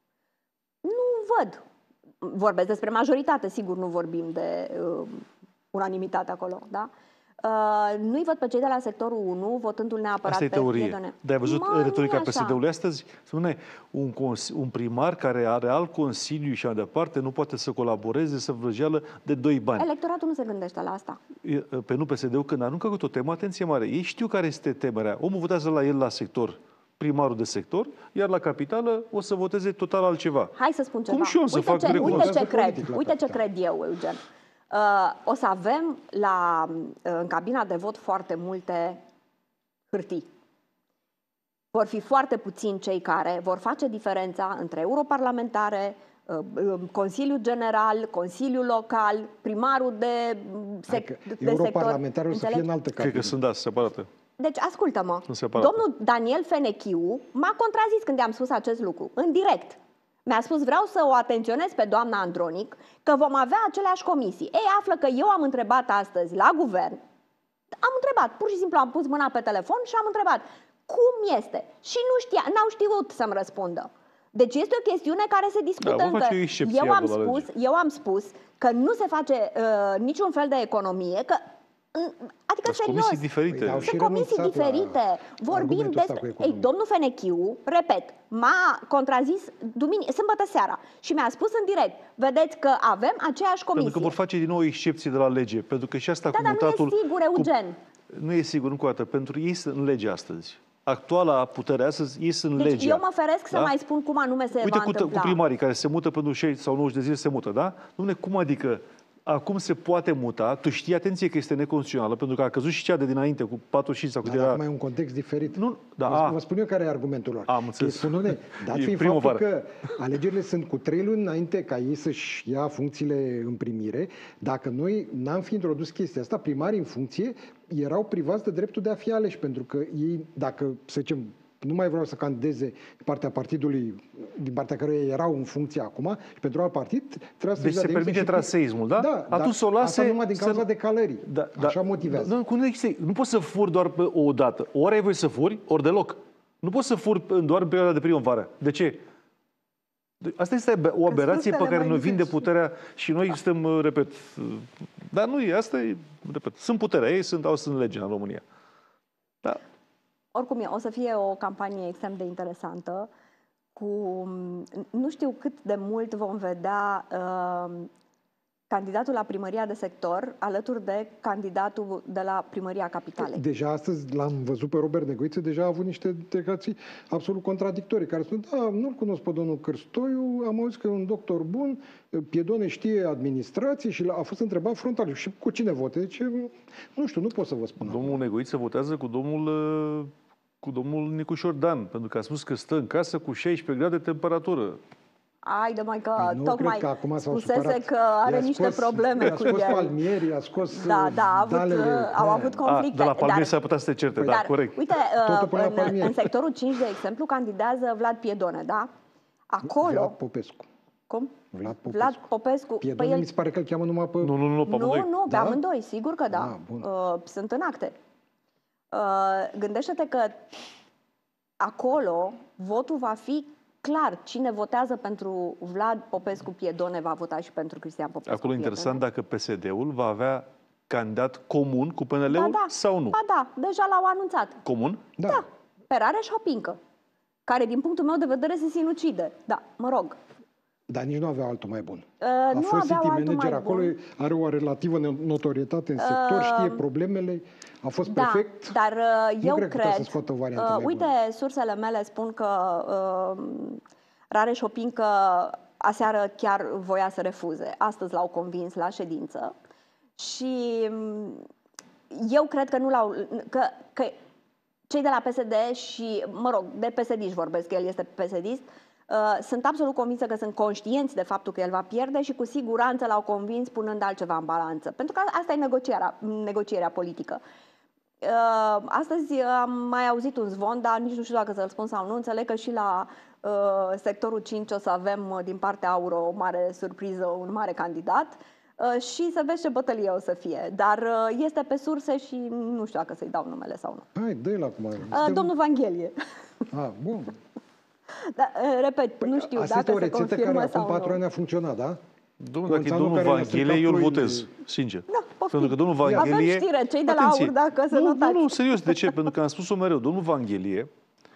Nu văd. Vorbesc despre majoritate, sigur nu vorbim de unanimitate acolo, da? Nu-i văd pe cei de la sectorul 1 votându-l neapărat asta e teorie. Dar ai văzut retorica PSD-ului astăzi? Spune, un primar care are alt consiliu și mai departe nu poate să colaboreze, să vrăjeală de 2 bani. Electoratul nu se gândește la asta. Pe nu PSD-ul, când aruncă cu o temă, atenție mare, ei știu care este temerea. Omul votează la el la sector, primarul de sector, iar la capitală o să voteze total altceva. Hai să spun ceva. Cum și eu să fac uite ce cred eu, Eugen. O să avem în cabina de vot foarte multe hârtii. Vor fi foarte puțini cei care vor face diferența între europarlamentare, Consiliul General, Consiliul Local, primarul de sector. Europarlamentarul o să fie în altă cabină. Cred că sunt separate. Deci, ascultă-mă, domnul Daniel Fenechiu m-a contrazis când i-am spus acest lucru, în direct. Mi-a spus, vreau să o atenționez pe doamna Andronic, că vom avea aceleași comisii. Ei, află că eu am întrebat astăzi la guvern, am întrebat, pur și simplu am pus mâna pe telefon și am întrebat, cum este? Și n-au știut să-mi răspundă. Deci este o chestiune care se discută încă. Eu am spus că nu se face niciun fel de economie, că Adică, Sunt serios, comisii diferite. Păi, au sunt și comisii renunțat la diferite. Vorbim argumentul ăsta despre... cu economia. Domnul Fenechiu, repet, m-a contrazis sâmbătă seara și mi-a spus în direct, vedeți că avem aceeași comisie. Pentru că vor face din nou o excepție de la lege. Pentru că și asta Da, cu dar nu mutatul... e sigur, Eugen. Nu e sigur, încă o dată. Pentru ei sunt în lege astăzi. Actuala putere astăzi, ei sunt Deci legea. eu mă feresc să Da? mai spun cum anume se Uite va cu întâmpla. primarii care se mută pentru 6 sau 90 de zile se mută, da? Dom'le, cum adică acum se poate muta? Tu știi, atenție, că este neconstituțională, pentru că a căzut și cea de dinainte cu 45 sau cât Dar era... acum e un context diferit. Nu, da, Vă spun eu care e argumentul lor. Am înțeles. Ei spun, dat E fiind primăvară. faptul că alegerile sunt cu 3 luni înainte ca ei să-și ia funcțiile în primire, dacă noi n-am fi introdus chestia asta, primarii în funcție erau privați de dreptul de a fi aleși, pentru că ei, dacă, să zicem, nu mai vreau să candideze din partea partidului, din partea căruia erau în funcție acum, și pentru alt partid trebuia să Deci se permite traseismul, da? Da, atunci să o lase... asta numai din cauza decalării. Da, Așa motivează. Nu poți să furi doar pe o dată. Ori ai voie să furi, ori deloc. Nu poți să furi doar în perioada de primăvară. De ce? Asta este o aberație pe care noi vinde puterea și noi suntem, repet, dar nu e, asta e, repet, sunt puterea ei, sunt legea în România. Da. Oricum, o să fie o campanie extrem de interesantă. Nu știu cât de mult vom vedea candidatul la primăria de sector alături de candidatul de la primăria capitalei. Deja astăzi l-am văzut pe Robert Negoiță, deja a avut niște declarații absolut contradictorii, care spun, da, nu-l cunosc pe domnul Cârstoiu, am auzit că e un doctor bun, Piedone știe administrație și a fost întrebat frontal. Și cu cine vote? Deci, nu știu, nu pot să vă spun. Domnul Negoiță votează cu domnul Nicușor Dan, pentru că a spus că stă în casă cu 16 grade temperatură. Haide mai că Nu tocmai cred că acum s-au spusese supărat. că are niște probleme cu el. I-a scos el. palmieri, i-a scos Da, au avut conflicte. De la palmieri s-ar putea să te certe, da, corect. Uite, Totul până la palmieri. în sectorul 5, de exemplu, candidează Vlad Piedone, da? Acolo... Vlad Popescu. Cum? Vlad Popescu. Piedone, Piedone mi se pare că îl cheamă numai pe... Nu, pe amândoi. Nu, pe amândoi, sigur că da. Bun. Sunt în acte. Gândește-te că acolo votul va fi clar. Cine votează pentru Vlad Popescu Piedone va vota și pentru Cristian Popescu Acolo e Piedone. interesant dacă PSD-ul va avea candidat comun cu PNL-ul sau nu. Ba da, deja l-au anunțat. Comun? Da. Pe Rareș Hopincă, care din punctul meu de vedere se sinucide. Da, mă rog. Dar nici nu avea altul mai bun. Nu A fost aveau city altul manager mai acolo, bun. are o relativă notorietate în sector, știe problemele, a fost prefect. Dar eu cred că putea să scoată o variantă mai uite, bună. sursele mele spun că Rareș Hopincă aseară chiar voia să refuze. Astăzi l-au convins la ședință și eu cred că nu l-au... Că cei de la PSD și, mă rog, de PSD-și vorbesc, că el este PSD-ist, sunt absolut convinsă că sunt conștienți de faptul că el va pierde și cu siguranță l-au convins punând altceva în balanță. Pentru că asta e negocierea politică. Astăzi am mai auzit un zvon, dar nici nu știu dacă să-l spun sau nu. Înțeleg că și la sectorul 5 o să avem din partea Auro o mare surpriză, un mare candidat. Și să vezi ce bătălie o să fie. Dar este pe surse și nu știu dacă să-i dau numele sau nu. Hai, dă-i la acum. Domnul Vanghelie. Bun. Da, repet, nu știu Asta este dacă o se rețetă confirmă care sau acum 4 ani nu. a funcționat, da? Domnul, dacă e domnul Vanghelie, eu îl votez, sincer. Da, poftim. Pentru că domnul Vanghelie... Avem știre, cei de la Atenție. Aur, dacă se notați. Nu, serios, de ce? Pentru că am spus-o mereu, domnul Vanghelie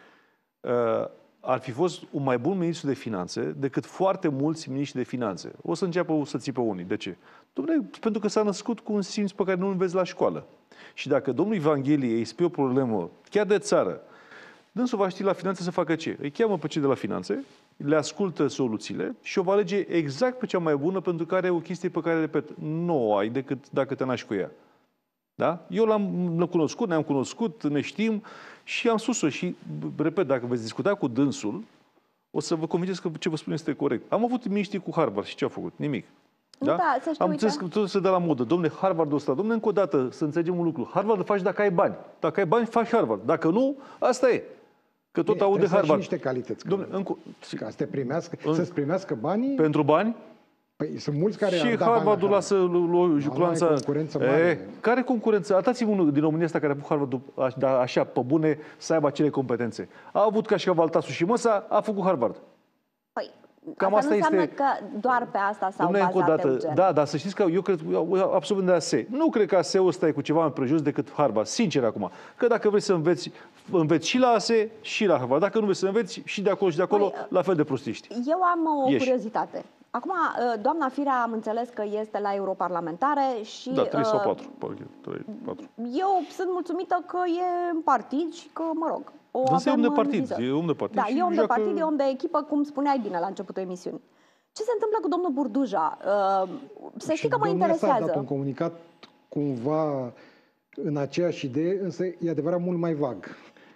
ar fi fost un mai bun ministru de finanțe decât foarte mulți miniștri de finanțe. O să înceapă să țipe unii. De ce? Dom'le, pentru că s-a născut cu un simț pe care nu-l înveți la școală. Și dacă domnul Vanghelie îi spune o problemă, chiar de țară, dânsul va ști la finanțe să facă ce? Îi cheamă pe cei de la finanțe, le ascultă soluțiile și o va alege exact pe cea mai bună, pentru că are o chestie pe care, repet, nu o ai decât dacă te naști cu ea. Da? Eu l-am cunoscut, ne-am cunoscut, ne știm și am spus-o și, repet, dacă veți discuta cu dânsul, o să vă convingeți că ce vă spun este corect. Am avut miniștri cu Harvard și ce au făcut? Nimic. Da? Da, să știu, am înțeles că tot se dă la modă. Dom'le, Harvardul ăsta, dom'le, încă o dată să înțelegem un lucru. Harvard îl faci dacă ai bani. Dacă ai bani, faci Harvard. Dacă nu, asta e. Că tot aude Trebuie să ai Harvard. și niște calități. Dom'le, Ca să-ți primească banii. pentru bani? Păi sunt mulți care Și ar da bani Harvardul la lasă juculanța. concurență mare. Care concurență? Arătați-mi unul din România asta care a făcut Harvardul așa, pe bune, să aibă acele competențe. A avut ca și Valtasul și Măsa, a făcut Harvard. Păi, Cam asta asta nu înseamnă este... că doar pe asta s-au Dom'le, încă o bazat dată, Eugen. da, dar să știți că eu cred, absolut de ASE. Nu cred că ASE-ul ăsta e cu ceva mai prejos decât Harvard, sincer acum. Că dacă vrei să înveți și la ASE și la Harvard. Dacă nu vrei să înveți și de acolo și de acolo, la fel de prostiști. Eu am o Ieși. curiozitate. Acum, doamna Firea am înțeles că este la europarlamentare și... Da, 3 sau 4. 3, 4. Eu sunt mulțumită că e în partid și că, mă rog, o Dânsa e om avem de partid, în vizor. e om de partid. Da, și e om de joacă- partid, e om de echipă, cum spuneai bine la începutul emisiunii. Ce se întâmplă cu domnul Burduja? Să știi că mă domnia s-a dat interesează. un comunicat cumva în aceeași idee, însă e adevărat mult mai vag.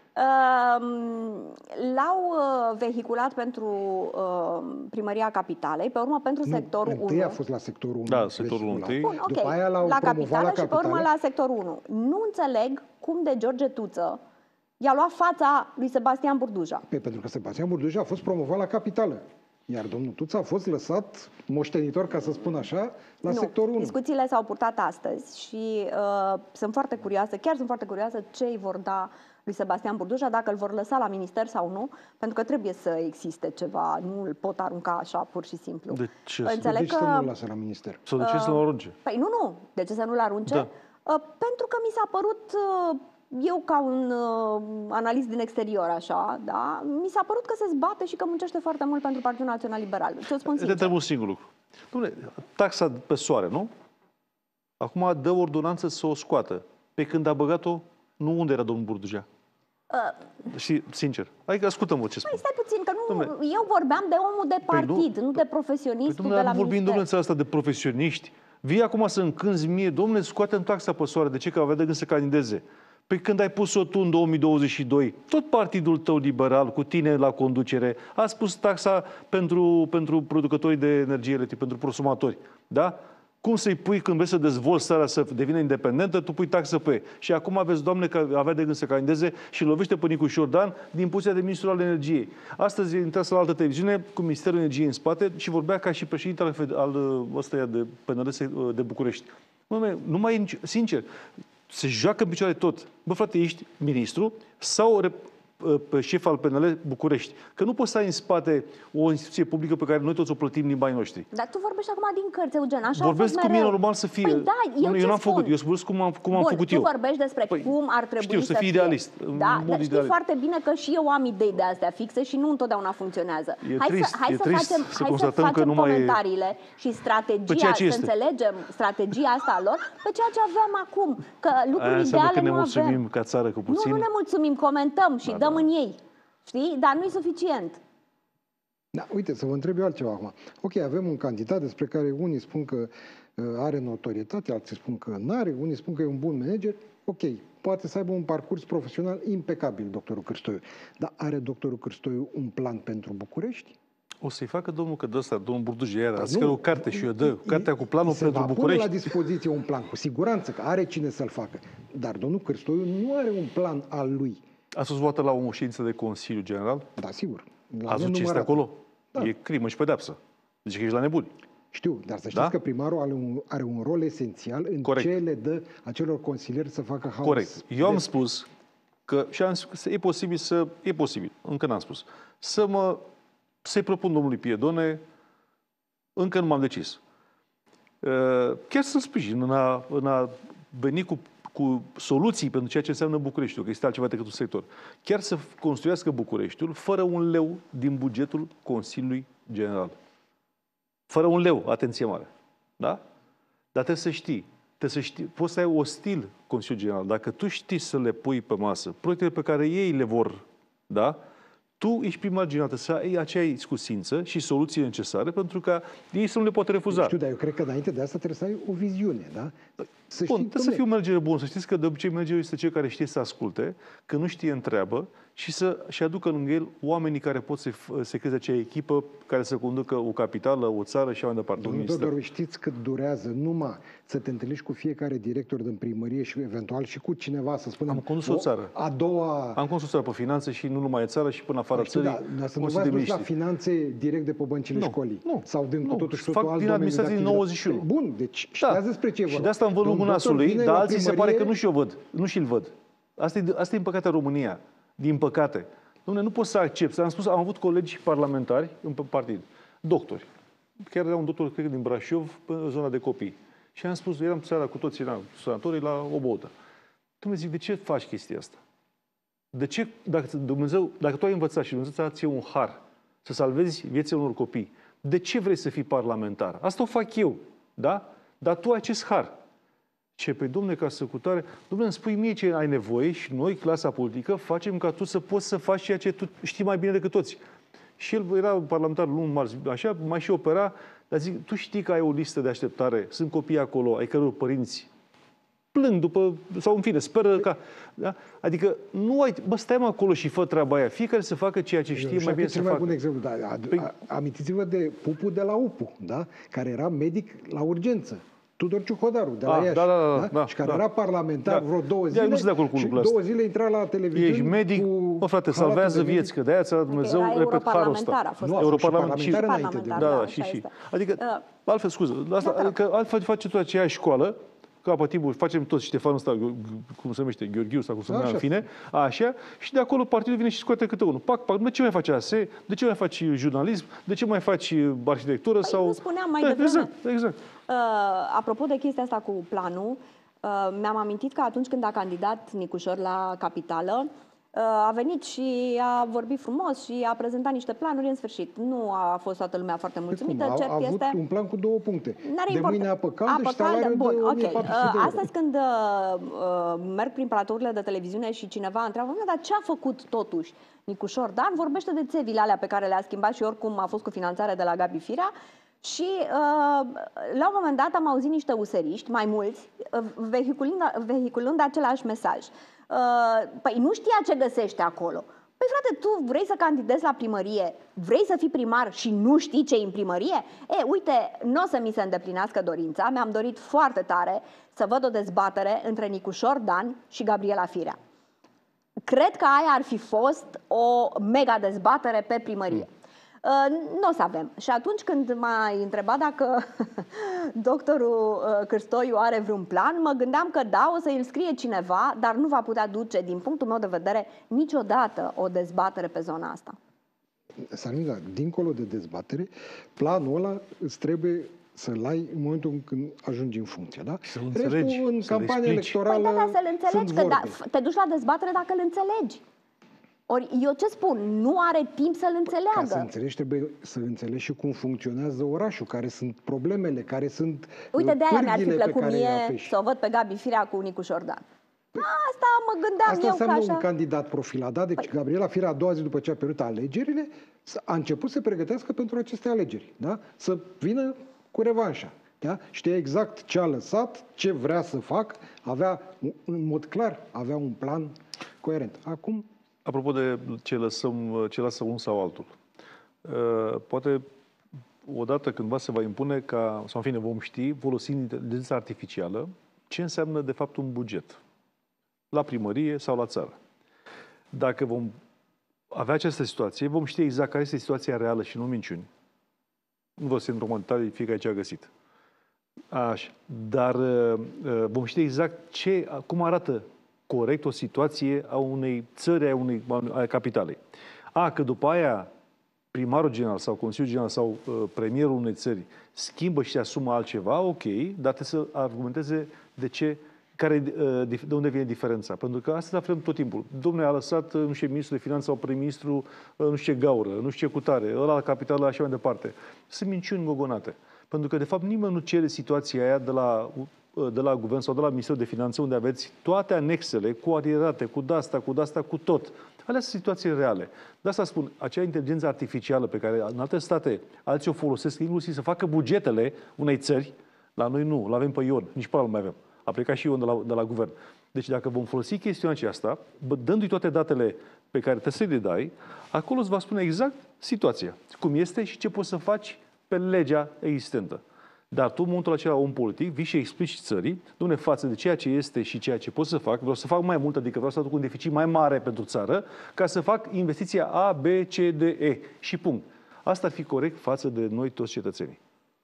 L-au vehiculat pentru Primăria Capitalei, pe urmă pentru sectorul 1. Întâi a fost la sectorul 1. Da, sectorul 1 întâi. Bun, ok. După aia l-au la promovat Capitală la și pe urmă Capitală. la sectorul 1. Nu înțeleg cum de George Tuță i-a luat fața lui Sebastian Burduja. Pentru că Sebastian Burduja a fost promovat la Capitală. Iar domnul Tuță a fost lăsat moștenitor, ca să spun așa, la Nu, sectorul 1. discuțiile s-au purtat astăzi și sunt foarte curioasă, chiar sunt foarte curioasă ce îi vor da lui Sebastian Burduja, dacă îl vor lăsa la minister sau nu, pentru că trebuie să existe ceva, nu îl pot arunca așa pur și simplu. De ce? Înțeleg De ce că... să nu-l lasă la minister? Sau de ce să nu arunce? Păi nu. De ce să nu-l arunce? Da. Pentru că mi s-a părut, eu ca un analist din exterior, așa, da, mi s-a părut că se zbate și că muncește foarte mult pentru Partidul Național Liberal. Ce-o spun Te sincer. întreb un singur lucru. Dom'le, taxa pe soare, nu? Acum dă ordonanță să o scoată. Pe când a băgat-o, nu unde era domnul Burduja? Și sincer. Adică ascultă-mă ce spun. Păi stai puțin, că nu, Dom'le. eu vorbeam de omul de partid, nu de profesionistul de la Păi, vorbim, minister. domnule, în țara asta de profesioniști. Vii acum să încânzi mie, domnule, scoate-mi taxa pe soare. De ce? Că avea de gând să candideze. Păi când ai pus-o tu în 2022, tot partidul tău liberal, cu tine la conducere, a spus taxa pentru producătorii de energie electrică, pentru prosumatori. Da? Cum să-i pui când vrei să dezvolți țara să devină independentă, tu pui taxă pe ei. Și acum aveți, doamne, că avea de gând să candideze și lovește pe Nicu Șordan din poziția de ministru al energiei. Astăzi intrase la altă televiziune cu Ministerul Energiei în spate și vorbea ca și președinte al ăsta de PNL de București. Nu mai e nici, sincer, se joacă în picioare tot. Bă, frate, ești ministru sau șef al PNL București. Că nu poți să ai în spate o instituție publică pe care noi toți o plătim din banii noștri. Dar tu vorbești acum din cărți, Eugen, așa Vorbesc a fost cum e mereu. normal să fie. Păi da, eu n-am ce spun? făcut. Eu spun cum am făcut tu eu. vorbești despre cum ar trebui știu, să fii fie. idealist, în Da, mod dar știi idealist. foarte bine că și eu am idei de astea fixe și nu întotdeauna funcționează. E trist să constatăm că facem nu mai e- comentariile și Pe strategia, ceea ce să este. înțelegem strategia asta a lor pe ceea ce avem acum. Că Aia lucruri înseamnă ideale că ne nu mulțumim avem. ca țară cu puțin. Nu ne mulțumim, comentăm și dăm în ei. Știi? Dar nu e suficient. Da, uite, să vă întreb eu altceva acum. Ok, avem un candidat despre care unii spun că are notorietate, alții spun că nu are, unii spun că e un bun manager. Ok, poate să aibă un parcurs profesional impecabil, doctorul Cârstoiu. Dar are doctorul Cârstoiu un plan pentru București? O să-i facă domnul că de ăsta, domnul Burduj, iar a Nu. scris o carte și eu dă cartea cu planul Se pentru va pune București. la dispoziție un plan, cu siguranță că are cine să-l facă. Dar domnul Cârstoiu nu are un plan al lui. A fost luată la o ședință de Consiliu General. Da, sigur. A văzut ce este acolo? Da. E crimă și pedeapsă. Deci că ești la nebuni. Știu, dar să știți Da? că primarul are un rol esențial în Corect. ce le dă acelor consilieri să facă haos. Corect. Eu am spus că, și am spus că e posibil, încă n-am spus, să-i propun domnului Piedone, încă nu m-am decis. Chiar să-l sprijin în a veni cu soluții pentru ceea ce înseamnă Bucureștiul, că este altceva decât un sector. Chiar să construiască Bucureștiul fără un leu din bugetul Consiliului General. Fără un leu, atenție mare. Da? Dar trebuie să știi, poți să ai ostil Consiliul General. Dacă tu știi să le pui pe masă proiectele pe care ei le vor, da? Tu ești primar general, să ai acea iscusință și soluții necesare pentru că ei să nu le poate refuza. Știu, dar eu cred că înainte de asta trebuie să ai o viziune, da? Să Bun, știi, trebuie să fie un manager bun. Să știți că de obicei managerul este cel care știe să asculte, că nu știe întreabă și aducă lângă el oamenii care pot să creeze acea echipă care să conducă o capitală, o țară și mai departe. Domnul Todor, știți cât durează numai să te întâlnești cu fiecare director din primărie și eventual și cu cineva, să spunem... Am condus o țară. A doua... Am condus o țară pe finanțe și nu numai țară și până afară țării. Dar să nu v-ați dus la finanțe direct de pe băncile școlii. Nu. Sau din cu totul și Fac totul alt din domeniu de administrație din activitate. 91. Bun, deci știați despre ce e vorba. Și de asta îmi văd lungul Domnul doctor nasului, vine dar la alții se pare primărie- că nu și-o văd. Nu și-l văd. Asta e din păcate România. Din păcate. Dom'le, nu pot să accept. Am spus, am avut colegi parlamentari în partid. doctori. Chiar era un doctor, cred că din Brașov, în zona de copii. Și am spus, eram seara cu toții la sanatorii la o băută. Dumnezeu, zic, de ce faci chestia asta? De ce, dacă tu ai învățat și Dumnezeu ți-a ție un har să salvezi viețile unor copii, de ce vrei să fii parlamentar? Asta o fac eu, da? Dar tu ai acest har. Ce? Păi, domne, ca să cutare, domne, îmi spui mie ce ai nevoie și noi, clasa politică, facem ca tu să poți să faci ceea ce tu știi mai bine decât toți. Și el era parlamentar luni, marți, așa, mai și opera, dar zic, tu știi că ai o listă de așteptare, sunt copii acolo, ai căror părinți plâng după, sau în fine, speră ca... Da? Adică nu ai... Bă, stai mă acolo și fă treaba aia. Fiecare să facă ceea ce știe mai bine să facă. Cel mai bun exemplu, da. Amintiți-vă de Pupu de la UPU, da? Care era medic la urgență. Tudor Ciuhodaru, de la Iași. Da? Și care era parlamentar vreo 2 zile. Nu sunt de acord cu lucrul ăsta. 2 zile intra la televiziune. Ești medic, mă frate, salvează vieți, că de-aia ți-a dat Dumnezeu, repet, harul ăsta. Nu, europarlamentar înainte de... Da, și. Adică, altfel, scuză, adică altfel face tot aceeași școală, capă timpul, facem toți Ștefanul ăsta, cum se numește, Gheorghiu sau cum se numea, în fine, așa, și de acolo partidul vine și scoate câte unul. Pac, de ce mai faci ASE? De ce mai faci jurnalism? De ce mai faci arhitectură? Păi, sau... nu spuneam mai devreme. Exact. Apropo de chestia asta cu planul, mi-am amintit că atunci când a candidat Nicușor la capitală, a venit și a vorbit frumos și a prezentat niște planuri, în sfârșit. Nu a fost toată lumea foarte mulțumită. A avut un plan cu 2 puncte. De mâine apă caldă și salariul de 1400 de euro. Astăzi când merg prin platurile de televiziune și cineva întreabă, dar ce a făcut totuși Nicușor Dan? Vorbește de țevile alea pe care le-a schimbat și oricum a fost cu finanțare de la Gabi Firea. Și la un moment dat am auzit niște useriști, mai mulți, vehiculând același mesaj. Păi nu știa ce găsește acolo. Păi frate, tu vrei să candidezi la primărie, vrei să fii primar și nu știi ce e în primărie? Uite, nu o să mi se îndeplinească dorința, mi-am dorit foarte tare să văd o dezbatere între Nicușor Dan și Gabriela Firea. Cred că aia ar fi fost o mega dezbatere pe primărie. Nu o să avem. Și atunci când m-ai întrebat dacă doctorul Cârstoiu are vreun plan, mă gândeam că da, o să îl scrie cineva, dar nu va putea duce, din punctul meu de vedere, niciodată o dezbatere pe zona asta. Sarmina, dincolo de dezbatere, planul ăla îți trebuie să-l ai în momentul când ajungi în funcție, da? Să-l înțelegi, restul, în campania electorală, păi să-l înțelegi, că te duci la dezbatere dacă îl înțelegi. Ori eu ce spun? Nu are timp să-l înțeleagă. Ca să înțelegi, trebuie să înțelegi și cum funcționează orașul, care sunt problemele, care sunt uite, de-aia mi-ar fi plăcut mie să o văd pe Gabi Firea cu Nicușor Dan. Asta mă gândeam asta eu înseamnă că așa... un candidat profilat, da? Deci Gabriela Firea, a doua zi după ce a pierdut alegerile, a început să pregătească pentru aceste alegeri, da? Să vină cu revanșa. Da? Știa exact ce a lăsat, ce vrea să fac, avea, în mod clar, avea un plan coerent. Acum... Apropo de ce lasă un sau altul, poate odată cândva se va impune sau în fine vom ști, folosind inteligența artificială, ce înseamnă de fapt un buget la primărie sau la țară. Dacă vom avea această situație, vom ști exact care este situația reală și nu minciuni. Nu vă sunt în fiecare ce a găsit. Așa. Dar vom ști exact cum arată corect o situație a unei țări, a capitalei. Că după aia primarul general sau Consiliul General sau premierul unei țări schimbă și se asumă altceva, ok, dar trebuie să argumenteze de unde vine diferența. Pentru că asta aflăm tot timpul. Domnule, a lăsat, nu știu, ministrul de finanțe sau prim-ministru, nu știu ce gaură, nu știu ce cutare, ăla la capitală, așa mai departe. Sunt minciuni gogonate. Pentru că, de fapt, nimeni nu cere situația aia de la guvern sau de la Ministerul de Finanțe, unde aveți toate anexele cu arierate, cu de-asta, cu tot. Alea sunt situații reale. De asta spun, acea inteligență artificială pe care în alte state alții o folosesc, inclusiv să facă bugetele unei țări, la noi nu, l-avem pe Ion, nici pe ăla nu mai avem. A plecat și Ion de la guvern. Deci dacă vom folosi chestiunea aceasta, dându-i toate datele pe care trebuie să le dai, acolo îți va spune exact situația, cum este și ce poți să faci pe legea existentă. Dar tu, în momentul acela, om politic, vii și explici țării, Doamne, față de ceea ce este și ceea ce pot să fac, vreau să fac mai mult, adică vreau să aduc un deficit mai mare pentru țară, ca să fac investiția A, B, C, D, E. Și punct. Asta ar fi corect față de noi toți cetățenii.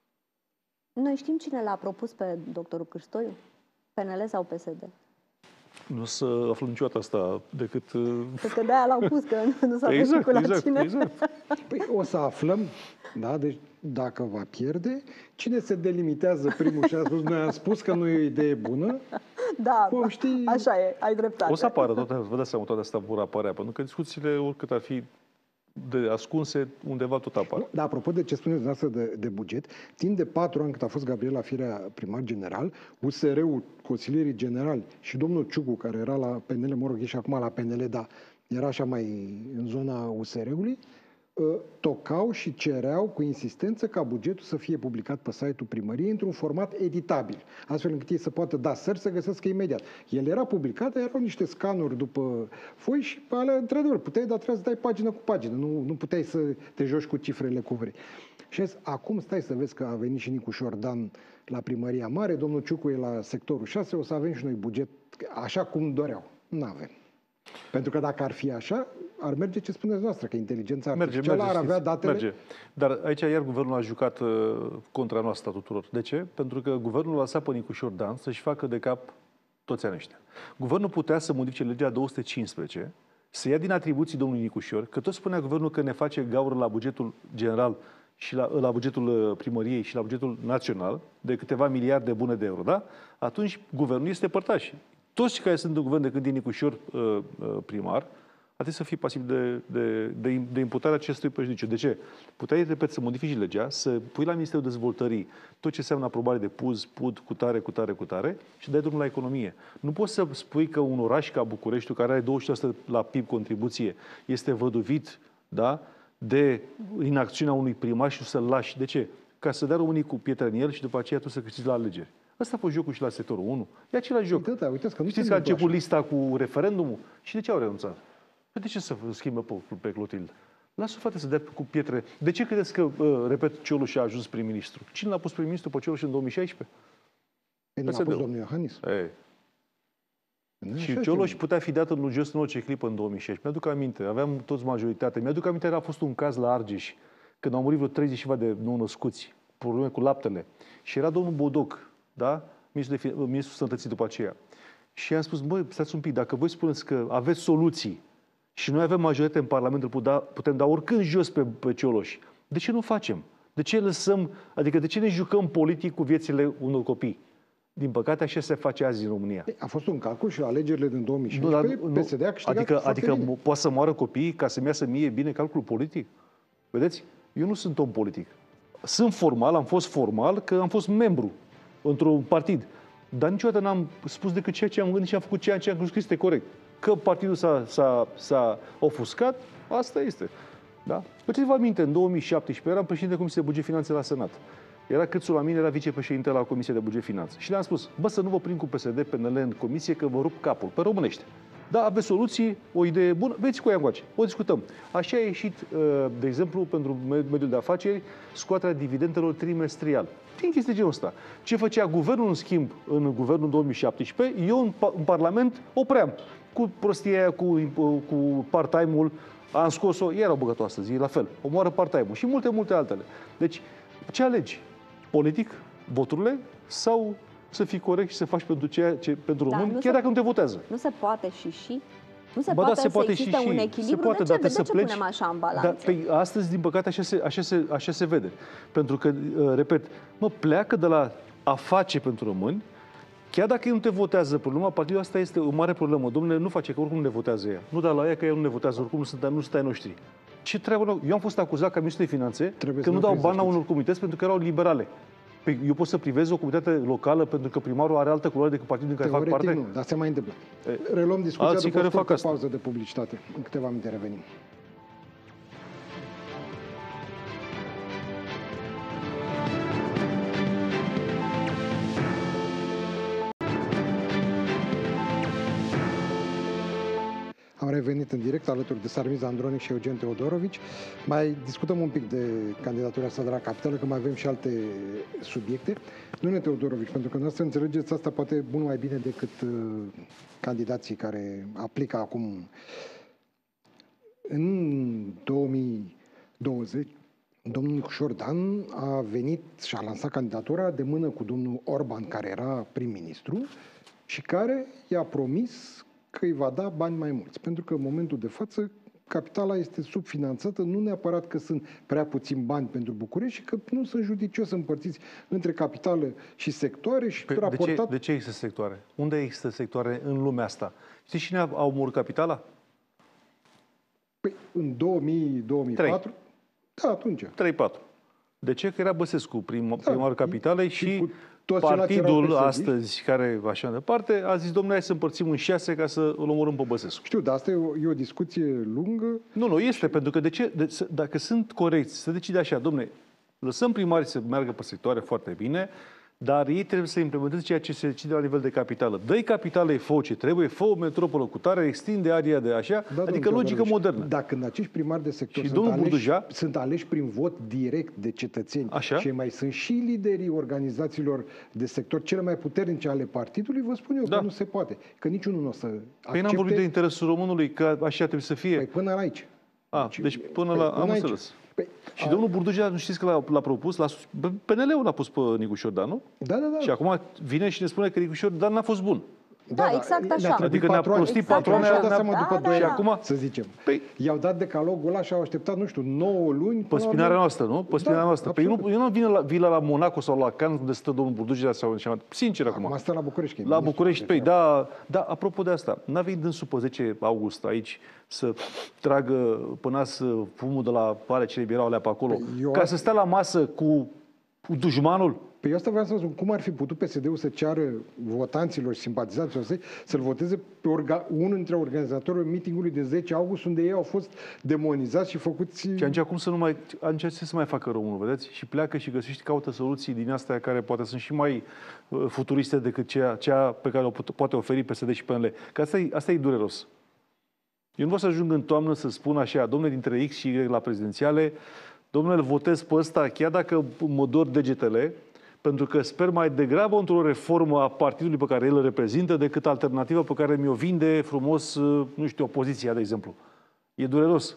Noi știm cine l-a propus pe doctorul Cârstoiu? PNL sau PSD? Nu o să aflăm niciodată asta decât... Cred că de-aia l-au pus, că nu s-a speculat cine. Exact. Păi o să aflăm, da, deci dacă va pierde, cine se delimitează primul și a spus, noi am spus că nu e o idee bună, Da, vom ști... așa e, ai dreptate. O să apară, vă dați seama, toate astea vor apărea, pentru că discuțiile, oricât ar fi de ascunse, undeva tot apar. Da, apropo de ce spuneți dumneavoastră de buget, timp de 4 ani cât a fost Gabriela Firea primar general, USR-ul, consilierii generali și domnul Ciucu, care era la PNL, mă rog, e și acum la PNL, dar era așa mai în zona USR-ului, tocau și cereau cu insistență ca bugetul să fie publicat pe site-ul primăriei într-un format editabil, astfel încât ei să poată da search să găsească imediat. El era publicat, erau niște scanuri după foi și alea, într-adevăr, puteai, dar trebuia să dai pagină cu pagină, nu puteai să te joci cu cifrele cu vrei. Și acum stai să vezi că a venit și Nicu Șordan la Primăria Mare, domnul Ciucu e la sectorul 6, o să avem și noi buget așa cum doreau. Nu avem. Pentru că dacă ar fi așa, ar merge ce spuneți noastră, că inteligența artificială ar avea datele... Merge. Dar aici iar guvernul a jucat contra noastră tuturor. De ce? Pentru că guvernul a lăsat pe Nicu Șordan să-și facă de cap toți anii ăștia. Guvernul putea să modifice legea 215, să ia din atribuții domnului Nicușor, că tot spunea guvernul că ne face gaură la bugetul general și la bugetul primăriei și la bugetul național de câteva miliarde bune de euro, da? Atunci guvernul este părtaș. Toți cei care sunt în guvern de când e Nicușor primar, ar trebui să fie pasiv de imputarea acestui prejudiciu. De ce? Puteai, repet, să modifici legea, să pui la Ministerul Dezvoltării tot ce înseamnă aprobare de PUZ, PUD, cu tare și dai drumul la economie. Nu poți să spui că un oraș ca Bucureștiul, care are 20% la PIB contribuție, este văduvit, da, de inacțiunea unui primar și să-l lași. De ce? Ca să dea românii cu pietre în el și după aceea tu să câștigi la alegeri. Ăsta a fost jocul și la sectorul 1. E același joc. Uitați că nu știți că a început lista cu referendumul și de ce au renunțat? De ce să schimbă pe Clotilde? Lasă-o, frate, să dea cu pietre. De ce credeți că, repet, Cioloș a ajuns prim-ministru? Cine l-a pus prim-ministru pe Cioloș în 2016? L-a pus domnul Iohannis. Și Cioloș putea fi dat în jos în orice clipă în 2016. Mi-aduc aminte, aveam toți majoritate. Mi-aduc aminte, a fost un caz la Argeș, când au murit vreo 30 ceva de nou-născuți, probleme cu laptele. Și era domnul Bodoc, da? Ministrul Sănătății după aceea. Și i-am spus, băi, stați un pic, dacă voi spuneți că aveți soluții și noi avem majoritate în Parlament, putem da oricând jos pe Cioloș, de ce nu facem? De ce lăsăm, adică de ce ne jucăm politic cu viețile unor copii? Din păcate, așa se face azi în România. A fost un calcul și la alegerile din 2016, PSD a câștigat adică poate să moară copiii ca să-mi iasă mie bine calculul politic? Vedeți? Eu nu sunt om politic. Sunt formal, am fost formal, că am fost membru într-un partid. Dar niciodată n-am spus decât ceea ce am gândit și am făcut ceea ce am crezut că este corect. Că partidul s-a ofuscat, asta este. Da? Uite-vă aminte, în 2017 eram președinte de Comisiei de Buget Finanțe la Senat. Era Câțu la mine, era vicepreședinte la Comisia de Buget Finanțe. Și le-am spus, bă, să nu vă prind cu PSD, PNL în comisie, că vă rup capul, pe românește. Da, aveți soluții, o idee bună, veniți cu ea încoace, o discutăm. Așa a ieșit, de exemplu, pentru mediul de afaceri, scoaterea dividendelor trimestrial. Din chestii de genul ăsta. Ce făcea guvernul, în schimb, în guvernul 2017, eu în Parlament opream. Cu prostia aia, cu part-time-ul, am scos-o, ei erau băgat-o astăzi, e la fel. Omoară part-time-ul și multe altele. Deci, ce alegi? Politic, voturile, sau să fii corect și să faci pentru ceea ce pentru români, chiar dacă nu te votează? Nu se poate și? Nu se Ba poate se poate să existe un echilibru? De ce punem așa în balanță? Astăzi, din păcate, așa se vede. Pentru că, repet, pleacă de la a face pentru români, chiar dacă ei nu te votează, problema partidului asta este o mare problemă. Dom'le, nu face, că oricum nu ne votează ea. Nu da la ea, că ea nu ne votează, oricum nu sunt ai noștri. Ce treabă? Eu am fost acuzat ca ministru de finanțe că nu dau bani la unor comunități pentru că erau liberale. Eu pot să privez o comunitate locală pentru că primarul are altă culoare decât partidul din care fac parte? Nu, dar se mai întâmplă. Reluăm discuția după o pauză de publicitate. În câteva minute revenim. Am revenit în direct alături de Sarmiz Andronic și Eugen Teodorovici. Mai discutăm un pic de candidatura asta de la Capitală, că mai avem și alte subiecte. Domnule Teodorovici, pentru că noastră înțelegeți asta poate mult mai bine decât candidații care aplică acum. În 2020, domnul Șordan a venit și a lansat candidatura de mână cu domnul Orban, care era prim-ministru, și care i-a promis că îi va da bani mai mulți. Pentru că în momentul de față capitala este subfinanțată, nu neapărat că sunt prea puțini bani pentru București, și că nu sunt judicios împărțiți între capitală și sectoare și raportat... De ce există sectoare? Unde există sectoare în lumea asta? Știți cine a omorât capitala? Păi, în 2004? Da, atunci. 3-4. De ce? Că era Băsescu primarul capitalei și toți partidul astăzi, care așa departe, a zis, domnule, hai să împărțim în 6 ca să îl omorâm pe Băsescu. Știu, dar asta e o discuție lungă. Nu, este, pentru că dacă sunt corecți, să decide așa, domnule, lăsăm primarii să meargă pe sectoare foarte bine, dar ei trebuie să implementeze ceea ce se decide la nivel de capitală. Dă-i capitalei fă ce trebuie, fă o metropolă cu tare, extinde area de așa, adică logică modernă. Dacă în acești primari de sector sunt aleși prin vot direct de cetățeni și mai sunt și liderii organizațiilor de sector cele mai puternice ale partidului, vă spun eu că nu se poate. Că niciunul nu o să accepte... Păi n-am vorbit de interesul românului, că așa trebuie să fie. Păi până la aici. Deci până la... Am înțeles. Și domnul Burdugea, nu știți că l-a propus, PNL-ul l-a pus pe Nicu Șordan, nu? Da. Și acum vine și ne spune că Nicu Șordan n-a fost bun. Da, exact așa. Adică ne-a prostit patroanele. Și-au dat seama după 2 ani, acum, să zicem. I-au dat decalogul ăla și au așteptat, nu știu, 9 luni. Pe spinarea noastră, nu? Pe spinarea noastră. Păi eu nu vin la Monaco sau la Cannes unde stă domnul Burdugea sau ceva. Sincer acum. Acum stă la București. La București, păi da, apropo de asta, n-a venit dânsul pe 10 august aici să tragă pe nas fumul de la pare ce erau alea pe acolo, ca să stea la masă cu dușmanul? Păi eu asta vreau să spun, cum ar fi putut PSD-ul să ceară votanților și simpatizanților săi să-l voteze pe unul dintre organizatorii mitingului de 10 august, unde ei au fost demonizați și făcuți... Și atunci ce să mai facă românul, vedeți? Și pleacă și găsește, caută soluții din astea care poate sunt și mai futuriste decât cea pe care o poate oferi PSD și PNL. Că asta e dureros. Eu nu vreau să ajung în toamnă să spun așa, domnule, dintre X și Y la prezidențiale, domnule, îl votez pe ăsta, chiar dacă mă dor degetele, pentru că sper mai degrabă într-o reformă a partidului pe care el îl reprezintă decât alternativa pe care mi-o vinde frumos, nu știu, opoziția, de exemplu. E dureros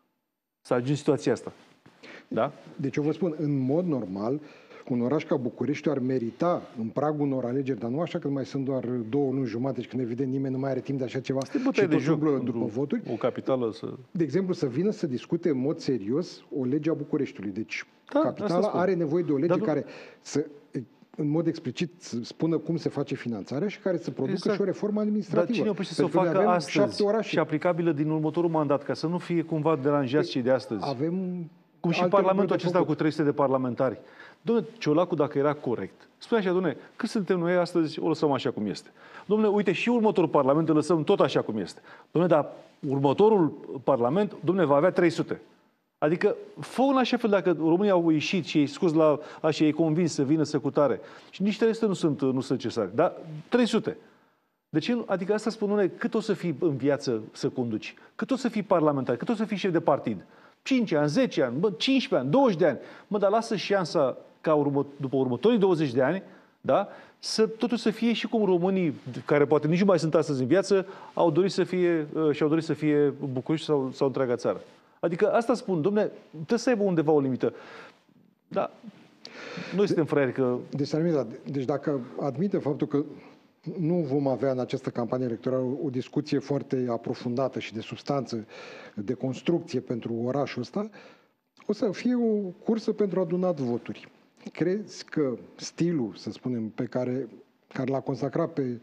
să ajungi în situația asta. Da? Deci eu vă spun, în mod normal, un oraș ca București ar merita în pragul unor alegeri, dar nu așa că mai sunt doar 2 luni jumate și când evident nimeni nu mai are timp de așa ceva și de joc după voturi. O capitală să... De exemplu, să vină să discute în mod serios o lege a Bucureștiului. Deci capitala are nevoie de o lege care să, în mod explicit, să spună cum se face finanțarea și care să producă și o reformă administrativă. Dar cine oprește să o facă astăzi și aplicabilă din următorul mandat, ca să nu fie cumva deranjați cei de astăzi? Cum și Parlamentul acesta cu 300 de parlamentari. Dom'le, Ciolacu, dacă era corect, spune așa, dom'le, cât suntem noi astăzi, o lăsăm așa cum este. Dom'le, uite, și următorul Parlament îl lăsăm tot așa cum este. Dom'le, dar următorul Parlament, dom'le, va avea 300. Adică, fă un așa fel, dacă România au ieșit și ei scos la așa, ei convins să vină secutare. Și nici 300 nu sunt necesari, dar 300. Deci, adică asta spun, cât o să fii în viață să conduci? Cât o să fii parlamentar? Cât o să fii șef de partid? 5 ani, 10 ani, 15 ani, 20 de ani. Dar lasă șansa ca după următorii 20 de ani, da, totuși să fie și cum românii, care poate nici nu mai sunt astăzi în viață, au dorit să fie București sau întreaga țară. Adică asta spun, dom'le, trebuie să aibă undeva o limită. Da, noi suntem fraieri că... Deci dacă admite faptul că nu vom avea în această campanie electorală o discuție foarte aprofundată și de substanță, de construcție pentru orașul ăsta, o să fie o cursă pentru adunat voturi. Crezi că stilul, să spunem, pe care l-a consacrat pe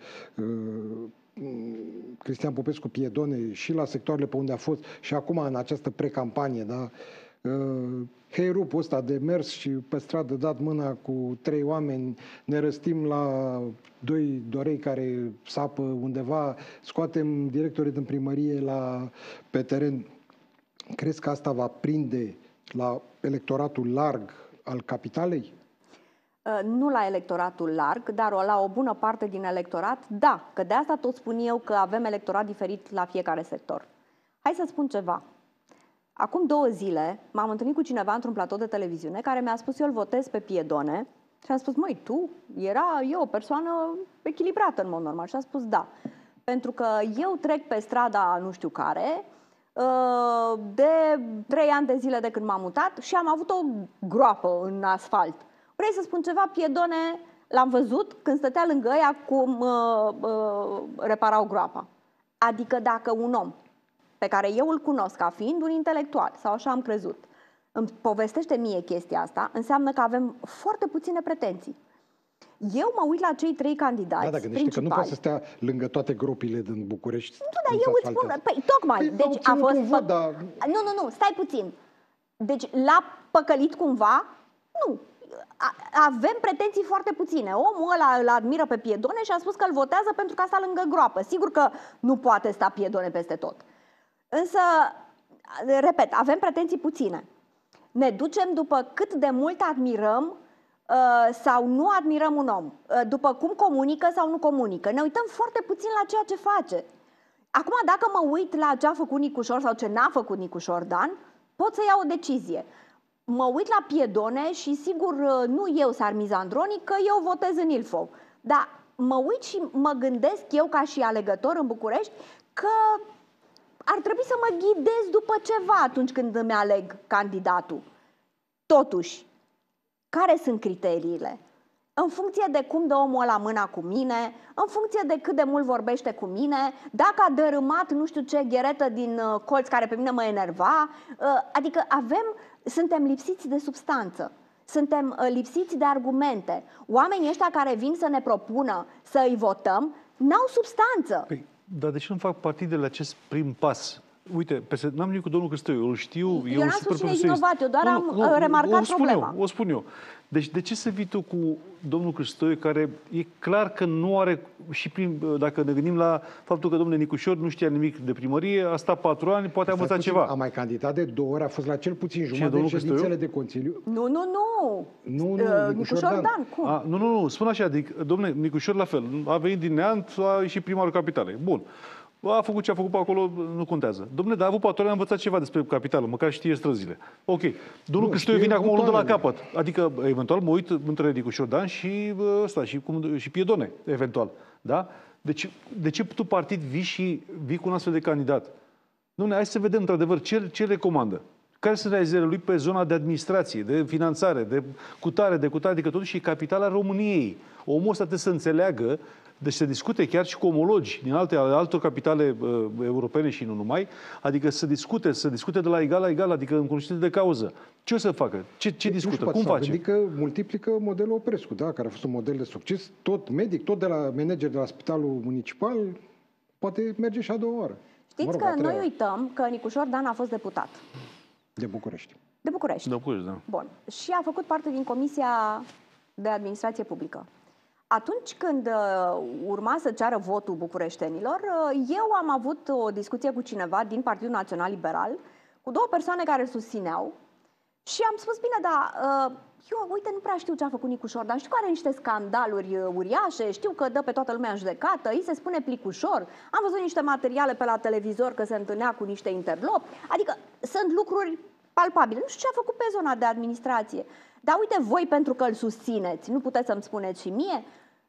Cristian Popescu Piedone și la sectoarele pe unde a fost și acum în această precampanie, da? Heirupul ăsta de mers și pe stradă dat mâna cu 3 oameni, ne răstim la 2 dorei care sapă undeva, scoatem directorii din primărie pe teren. Crezi că asta va prinde la electoratul larg al capitalei? Nu la electoratul larg, dar la o bună parte din electorat, da. Că de asta tot spun eu că avem electorat diferit la fiecare sector. Hai să spun ceva. Acum 2 zile m-am întâlnit cu cineva într-un platou de televiziune care mi-a spus eu îl votez pe Piedone și am spus, măi, tu? E o persoană echilibrată în mod normal și a spus da. Pentru că eu trec pe strada nu știu care de 3 ani de zile de când m-am mutat și am avut o groapă în asfalt. Vrei să spun ceva? Piedone l-am văzut când stătea lângă ea cum reparau groapa. Adică dacă un om pe care eu îl cunosc ca fiind un intelectual, sau așa am crezut, îmi povestește mie chestia asta, înseamnă că avem foarte puține pretenții. Eu mă uit la cei 3 candidați Da, dacă gândește că nu poate să stea lângă toate gropile din București. Nu, dar eu îți spun, păi tocmai, Păi, deci a fost... vot, dar... Nu, stai puțin. Deci l-a păcălit cumva? Nu. Avem pretenții foarte puține. Omul ăla îl admiră pe Piedone și a spus că îl votează pentru că sta lângă groapă. Sigur că nu poate sta Piedone peste tot. Însă, repet, avem pretenții puține. Ne ducem după cât de mult admirăm sau nu admirăm un om, după cum comunică sau nu comunică. Ne uităm foarte puțin la ceea ce face. Acum, dacă mă uit la ce a făcut Nicușor sau ce n-a făcut Nicușor Dan, pot să iau o decizie. Mă uit la Piedone și sigur nu eu, Sarmiz Andronic, că eu votez în Ilfov. Dar mă uit și mă gândesc eu ca și alegător în București că ar trebui să mă ghidez după ceva atunci când îmi aleg candidatul. Totuși, care sunt criteriile? În funcție de cum dă omul ăla mâna cu mine, în funcție de cât de mult vorbește cu mine, dacă a dărâmat nu știu ce gheretă din colț care pe mine mă enerva, adică suntem lipsiți de substanță, suntem lipsiți de argumente. Oamenii ăștia care vin să ne propună să îi votăm, n-au substanță. Păi, dar de ce nu fac partidele acest prim pas? Uite, n-am nimic cu domnul Cârstoiu, îl știu, eu n-am spus cine e vinovat, eu doar am remarcat problema. O spun eu. Deci de ce să vii tu cu domnul Cârstoiu, care e clar că nu are, și dacă ne gândim la faptul că domnul Nicușor nu știa nimic de primărie, a stat 4 ani, poate a învățat ceva. A mai candidat de 2 ori, a fost la cel puțin jumătate de ședințele de Consiliu. Nu, Nicușor Dan, cum? Nu, spun așa, adică, domnule Nicușor la fel, a venit din Neant, a ieșit primarul capitalei. Bun. A făcut ce a făcut pe acolo, nu contează. Dom'le, dar a avut 4 ani, a învățat ceva despre capitală, măcar știe străzile. Ok. Domnul Cârstoiu vine acum o luăm de la capăt. Adică, eventual, mă uit între Nicușor Dan și și Piedone, eventual. Da? Deci, de ce tu partid vii cu un astfel de candidat? Dom'le, hai să vedem, într-adevăr, ce recomandă. Care sunt realizările lui pe zona de administrație, de finanțare, de cutare, adică totuși e capitala României. Omul ăsta trebuie să înțeleagă, deci se discute chiar și cu omologi din altor capitale europene și nu numai, adică să discute de la egal la egal, adică în cunoștință de cauză. Ce o să facă? Ce discută? Cum face? Adică multiplică modelul Oprescu, da? Care a fost un model de succes, tot medic, tot de la manager de la spitalul municipal, poate merge și a 2 oară. Știți că noi uităm că Nicușor Dan a fost deputat. De București. De București. De București, da. Bun. Și a făcut parte din Comisia de Administrație Publică. Atunci când urma să ceară votul bucureștenilor, eu am avut o discuție cu cineva din Partidul Național Liberal, cu 2 persoane care îl susțineau și am spus, bine, dar eu, uite, nu prea știu ce a făcut Nicușor, dar știu că are niște scandaluri uriașe, știu că dă pe toată lumea în judecată, îi se spune plicușor, am văzut niște materiale pe la televizor că se întâlnea cu niște interlopi, adică sunt lucruri palpabile. Nu știu ce a făcut pe zona de administrație. Dar uite, voi, pentru că îl susțineți, nu puteți să-mi spuneți și mie?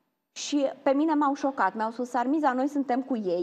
Și pe mine m-au șocat. Mi-au spus, Sarmiza, noi suntem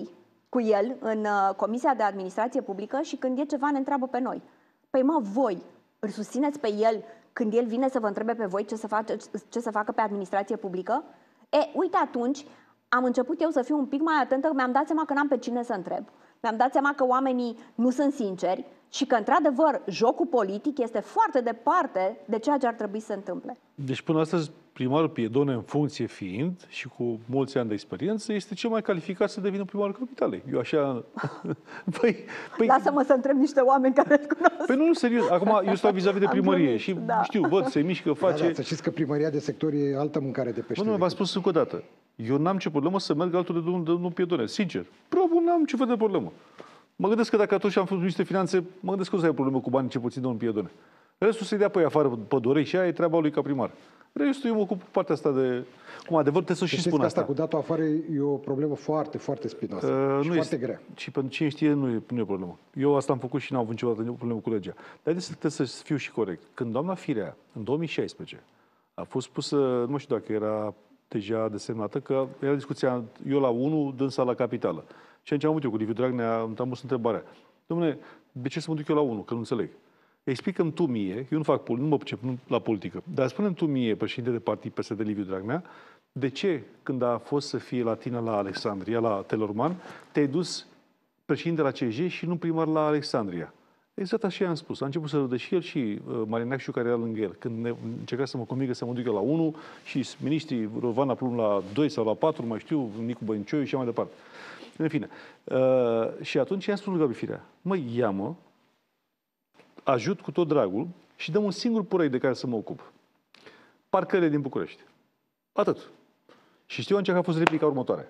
cu el, în Comisia de Administrație Publică și când e ceva ne întreabă pe noi. Păi mă, voi îl susțineți pe el când el vine să vă întrebe pe voi ce să facă pe administrație publică? Uite, atunci am început eu să fiu un pic mai atentă, că mi-am dat seama că n-am pe cine să întreb. Mi-am dat seama că oamenii nu sunt sinceri și că, într-adevăr, jocul politic este foarte departe de ceea ce ar trebui să se întâmple. Deci, până astăzi, primarul Piedone, în funcție fiind și cu mulți ani de experiență, este cel mai calificat să devină primarul capitalei. Eu așa... păi... Lasă-mă să întreb niște oameni care îl cunosc. Păi nu, serios. Acum, eu stau vis-a-vis de primărie și știu, văd, se mișcă, face... Da, să știți că primăria de sector e altă mâncare de pește. Nu, v-am spus încă o dată. Eu n-am ce problemă să merg altul de domnul Piedone. Sincer. Probabil n-am ce fel de problemă. Mă gândesc că dacă atunci am fost ministru de finanțe, mă gândesc că o să ai problemă cu banii ce puțin domnul Piedone. Restul să-i dea pe afară pădorei și aia e treaba lui ca primar. Restul eu mă ocup cu partea asta de... Cum adevăr trebuie să și spun asta. Cu datul afară e o problemă foarte, foarte spinoasă și foarte grea. Și pentru cine știe nu e problemă. Eu asta am făcut și n-am avut niciodată problemă cu legea. Dar trebuie să fiu și corect. Când doamna Firea, în 2016, a fost pusă, nu știu dacă era deja desemnată, că era discuția eu la 1, dânsa la capitală. Și atunci am avut eu cu Liviu Dragnea, am pus întrebarea. Dom'le, de ce să mă duc eu la 1? Că nu înțeleg. explică-mi tu mie, eu nu fac nu mă pricep la politică, dar spune-mi tu mie, președinte de partid PSD Liviu Dragnea, de ce, când a fost să fie la tine la Alexandria, la Telorman, te-ai dus președinte la CJ și nu primar la Alexandria? Exact așa i-am spus. A început să râdă și el și Marineac, care era lângă el. Când încerca să mă convingă să mă duc eu la 1 și miniștrii Rovan Aplum la 2 sau la 4, nu mai știu, Nicu Băncioiu și așa mai departe. În fine. Și atunci i-am spus lui Gabi Firea, măi, ia-mă, ajut cu tot dragul și dăm un singur proiect de care să mă ocup. Parcările din București. Atât. Și știu că a fost replica următoare.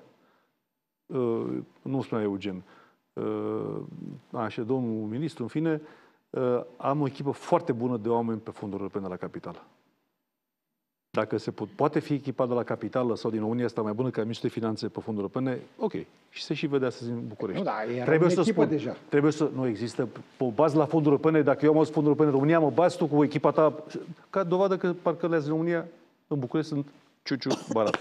Nu spunea Eugen. Așa, domnul ministru, în fine, am o echipă foarte bună de oameni pe fonduri europene la capitală. Dacă se poate fi echipat de la capitală sau din România asta mai bună ca ministrul de finanțe pe fonduri europene, ok. Și se și vede astăzi în București. Nu, da, trebuie să spun, deja. Trebuie să nu există o bază la fonduri europene. Dacă eu am auzit fonduri europene în România, mă bazi tu cu echipa ta ca dovadă că parcările din România în București sunt ciuciu barat.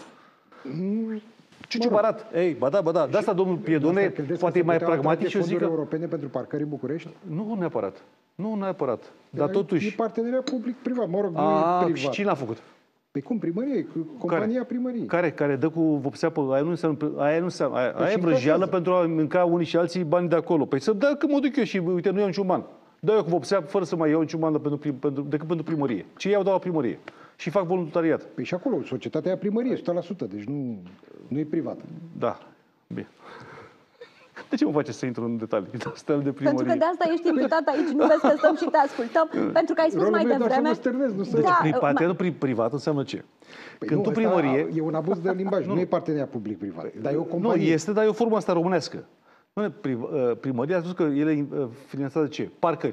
Ciuciu barat. Ei, ba da. De asta domnul Piedone poate e mai pragmatic și eu zic că europene pentru parcări în București? Nu neapărat. Nu neapărat. Dar totuși e parteneriat public-privat, mă rog, nu e privat. Și cine l-a făcut? Păi cum, primărie, compania primăriei. Care dă cu vopsea pe aia e vrăjeală pentru a mânca unii și alții banii de acolo. Păi să dă că mă duc eu și uite, nu iau niciun ban. Dau eu cu vopsea fără să mai iau niciun ban decât pentru primărie. Ce iau, dau la primărie. Și fac voluntariat. Păi și acolo, societatea e primărie, 100%, deci nu e privată. Da, bine. De ce mă face să intru în detalii de astea de primărie? Pentru că de asta ești invitat aici, nu vezi că stăm și te ascultăm, pentru că ai spus mai devreme... Deci parteneriatul privat înseamnă ce? Păi când nu, tu primărie... E un abuz de limbaj, nu e parteneriat public-privat, dar e o companie. Nu, este, dar e o formă asta românească. Primăria a spus că ele finanțează ce?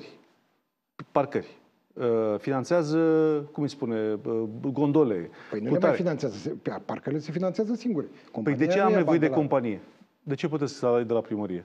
Parcări. Finanțează, cum îi spune, gondole. Păi nu le mai finanțează, parcările se finanțează singure. Păi de ce am nevoie de companie? De ce plătesc salariile de la primărie?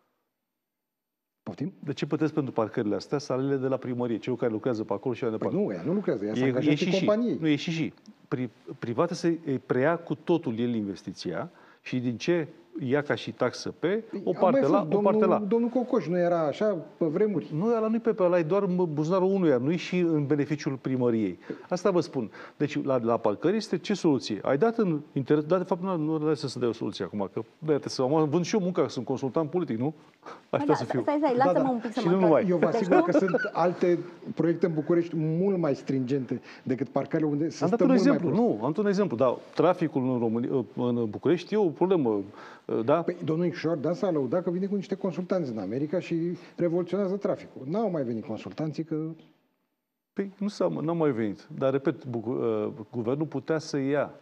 Poftim? De ce plătesc pentru parcările astea salariile de la primărie? Cei care lucrează pe acolo și mai departe. Păi nu, ea nu lucrează, ea se angajează companiei. Nu, e și. Private se preia cu totul el investiția și din ce ia ca și taxă pe o parte la, o parte la. Domnul Cocoș nu era așa pe vremuri? Nu, ăla nu-i pe ăla, e doar buzunarul unuia, nu-i și în beneficiul primăriei. Asta vă spun. Deci la parcări este ce soluție? Ai dat în interes, dar de fapt nu are să dea o soluție acum, că să vând și eu munca, sunt consultant politic, nu? Aș să fiu. Stai, lasă-mă un pic să mă întorc. Eu vă asigur că sunt alte proiecte în București mult mai stringente decât parcările unde se stă mult mai prost. Nu, am dat un exemplu, dar traficul în România, în București e o problemă. Da? Păi, domnul Ișor, da, s-a lăudat că vine cu niște consultanți în America și revoluționează traficul. N-au mai venit consultanții că... Păi n-au mai venit. Dar, repet, guvernul putea să ia.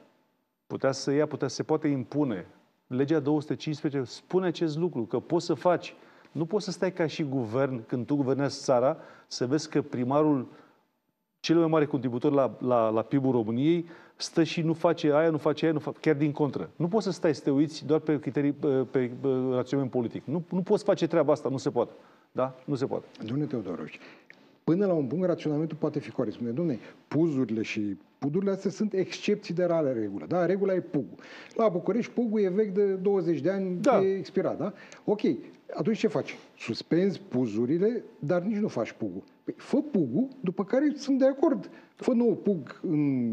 Se poate impune. Legea 215 spune acest lucru, că poți să faci. Nu poți să stai ca și guvern, când tu guvernezi țara, să vezi că primarul, cel mai mare contributor la PIB-ul României, stă și nu face aia, chiar din contră. Nu poți să stai să te uiți doar pe criterii, pe raționament politic. Nu poți face treaba asta, nu se poate. Da? Nu se poate. Domnule Teodorovici, până la un punct, raționamentul poate fi corect. Spune, domnule, puzurile și pudurile astea sunt excepții de la regulă. Da? Regula e pugul. La București, pugul e vechi de 20 de ani, da. E expirat. Da? Ok. Atunci ce faci? Suspenzi puzurile, dar nici nu faci pugul. Păi, fă pugul, după care sunt de acord. Fă nou pug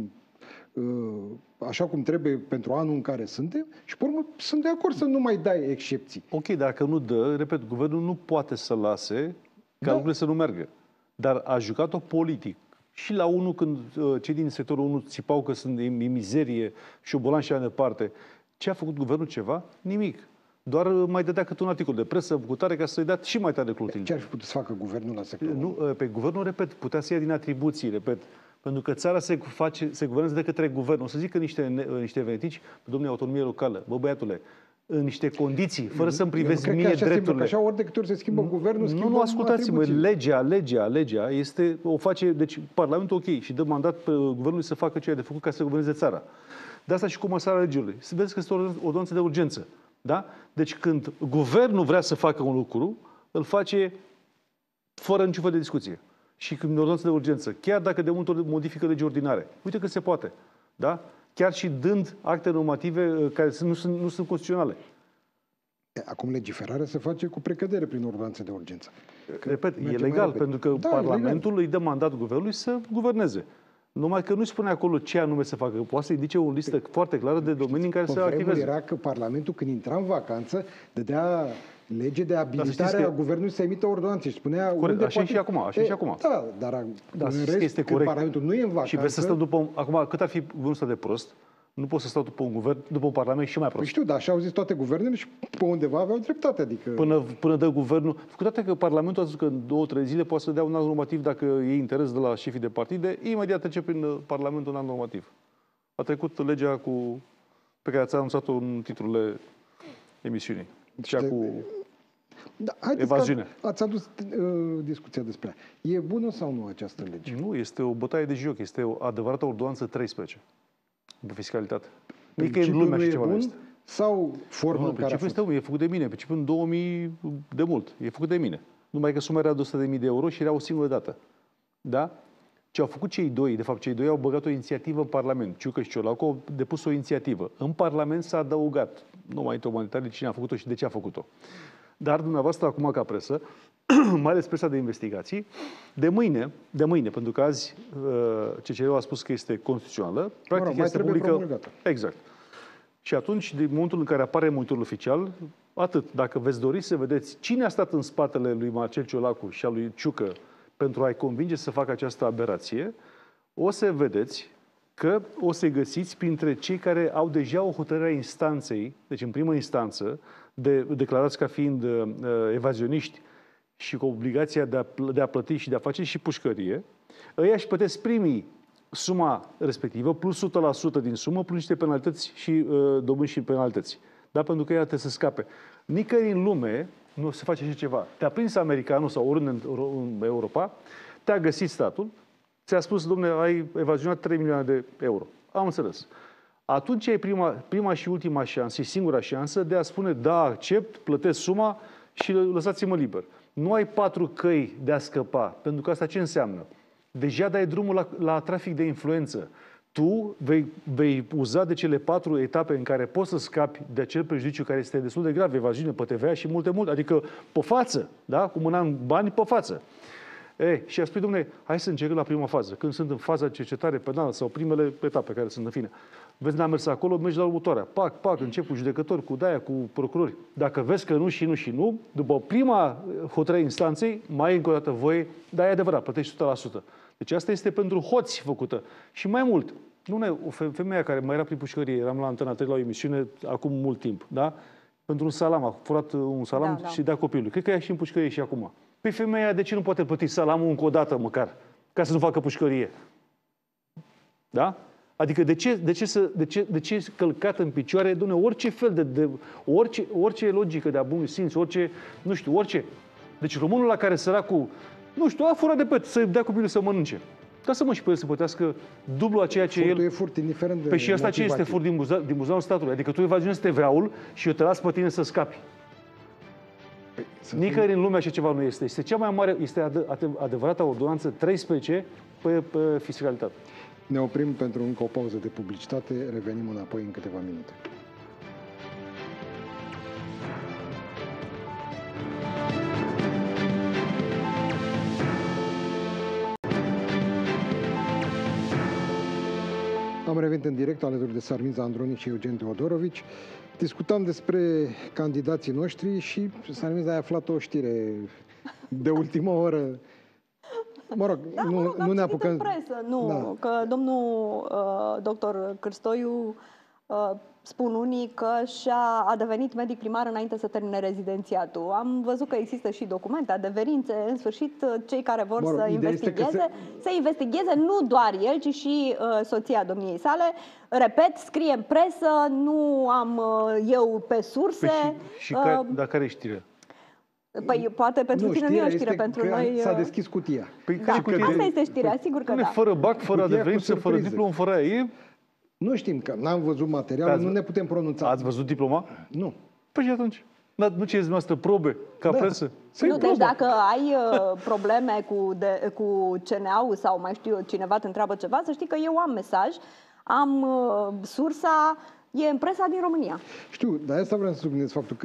așa cum trebuie pentru anul în care suntem și, pe urmă, sunt de acord să nu mai dai excepții. Ok, dacă nu dă, repet, guvernul nu poate să lase ca lucrurile să nu meargă. Dar a jucat-o politic. Și la unul, când cei din sectorul 1 țipau că sunt în mizerie, șobolan și mai departe, ce a făcut guvernul ceva? Nimic. Doar mai dădea câte un articol de presă cu tare ca să-i dea și mai tare Clotilde. Ce ar fi putut să facă guvernul la sectorul 1? Nu, pe guvernul, repet, putea să ia din atribuții, repet. Pentru că țara se guvernează de către guvern. O să zică niște venetici, domnule, autonomie locală, bă, băiatule, în niște condiții, fără să-mi privezi mie drepturile. Așa ori de câte ori se schimbă guvernul, schimbă Nu, ascultați-mă, legea este, o face, deci Parlamentul ok și dă mandat pe guvernului să facă ce a de făcut ca să guverneze țara. De asta și cu măsarea legilor. Să vedeți că este o ordonanță de urgență. Da? Deci când guvernul vrea să facă un lucru, îl face fără niciun fel de discuție. Și când ordonanță de urgență, chiar dacă de multe ori modifică legi ordinare. Uite că se poate. Da? Chiar și dând acte normative care nu sunt constituționale. Acum legiferarea se face cu precădere prin ordonanțe de urgență. Repet, e merge mai legal, repede. pentru că Da, Parlamentul îi dă mandat guvernului să guverneze. Numai că nu spune acolo ce anume să facă. Poate să indice o listă foarte clară de domenii în care să activeze. Era că Parlamentul, când intra în vacanță, dădea lege de abilitare a guvernului să emită ordonanțe și spunea unde așa poate... și acum, așa și acum. Da, dar în rest, este când corect. Parlamentul nu e în vacanță... Și vreți să stăm după... Acum, cât ar fi guvernul ăsta de prost, nu pot să stau după un guvern, după un parlament și mai prost. Păi știu, dar așa au zis toate guvernele și pe undeva aveau dreptate, adică... Până dă guvernul... Cu toate că Parlamentul a zis că în 2-3 zile poate să dea un act normativ dacă e interes de la șefii de partide, imediat trece prin Parlamentul un act normativ. A trecut legea pe care ați anunțat-o în titlurile emisiunii. Cea cu Da, evaziune. Ați adus discuția despre ea. E bună sau nu această lege? Nu, este o bătaie de joc. Este o adevărată ordonanță 13 de fiscalitate. Nicăieri în lume așa ceva nu este. Sau forma în care a fost? E făcut de mine. Principiul în 2000 de mult. E făcut de mine. Numai că suma era de 100.000 de euro și era o singură dată. Da? Ce au făcut cei doi, de fapt cei doi au băgat o inițiativă în Parlament. Ciucă și Ciolacu au depus o inițiativă. În Parlament s-a adăugat. Nu mai intră în detalii cine a făcut-o și de ce a făcut-o. Dar dumneavoastră acum ca presă, mai ales presa de investigații, de mâine, pentru că azi CCR-ul a spus că este constituțională, practic este publică. Exact. Și atunci, din momentul în care apare monitorul oficial, atât, dacă veți dori să vedeți cine a stat în spatele lui Marcel Ciolacu și a lui Ciucă pentru a-i convinge să facă această aberație, o să vedeți că o să-i găsiți printre cei care au deja o hotărâre a instanței, deci în primă instanță, declarați ca fiind evazioniști și cu obligația de a plăti și de a face și pușcărie, ăia își plătesc primii suma respectivă, plus 100% din sumă, plus niște penalități și dobânzi și penalități. Da? Pentru că ea trebuie să scape. Nicăieri în lume nu se face așa ceva. Te-a prins americanul sau oriunde în Europa, te-a găsit statul, ți-a spus, dom'le, ai evazionat 3 milioane de euro. Am înțeles. Atunci e prima și ultima șansă, și singura șansă de a spune, da, accept, plătesc suma și lăsați-mă liber. Nu ai 4 căi de a scăpa, pentru că asta ce înseamnă? Deja dai drumul la trafic de influență. Tu vei uza de cele 4 etape în care poți să scapi de acel prejudiciu care este destul de grav, evaziune pe TVA și multe, adică pe față, da? Cu mâna în bani pe față. Și a spus, dom'le, hai să încercăm la prima fază. Când sunt în faza de cercetare penală sau primele etape care sunt în fine. Vezi, n-am mers acolo, mergi la următoarea. Pac, încep cu judecători, cu cu procurori. Dacă vezi că nu și nu, după prima hotărâre instanței, mai ai încă o dată voie, dar e adevărat, plătești 100%. Deci asta este pentru hoți făcută. Și mai mult, o femeie care mai era prin pușcărie, eram la Antena 3 la o emisiune acum mult timp, da? Pentru un salam, a furat un salam și dea copilului. Cred că ea și în pușcărie și acum. Păi femeia, de ce nu poate plăti salamul încă o dată măcar? Ca să nu facă pușcărie. Da? Adică de ce călcat în picioare, dom'le, orice fel orice logică de a bun simț, orice. Deci românul la care săracul, a furat de pet, să dea copilul să mănânce. Lasă-mă și pe el să plătească dublu a ceea ce Furtul el... e furt, indiferent de Păi și asta ce este furt din buzunarul statului? Adică tu evazionezi TVA-ul și eu te las pe tine să scapi. Nicăieri în lume așa ceva nu este. Este cea mai mare, este adevărata ordonanță 13 pe fiscalitate. Ne oprim pentru încă o pauză de publicitate, revenim înapoi în câteva minute. Am revenit în direct alături de Sarmiza Andronic și Eugen Teodorovici. Discutam despre candidații noștri și Sarmiza a aflat o știre de ultimă oră. Mă rog, nu ne apucăm... în presă, că domnul doctor Cârstoiu, spun unii că a devenit medic primar înainte să termine rezidențiatul. Am văzut că există și documente, adeverințe, în sfârșit, cei care vor să investigheze nu doar el, ci și soția domniei sale. Repet, scrie în presă, nu am eu pe surse. Dar care e știrea? Păi poate pentru tine nu e o știre, pentru noi... S-a deschis cutia. Păi, asta este știrea, sigur că da. Fără bac, fără adeverință, fără diplom, fără aia. Nu știm, că n-am văzut materialul, nu ne putem pronunța. Ați văzut diploma? Nu. Păi și atunci? Dar nu cereți noastră probe ca presă? Nu, deci dacă ai probleme cu CNA-ul sau mai știu eu, cineva te întreabă ceva, să știi că eu am mesaj, am sursa, e în presa din România. Știu, dar asta vreau să subliniez faptul că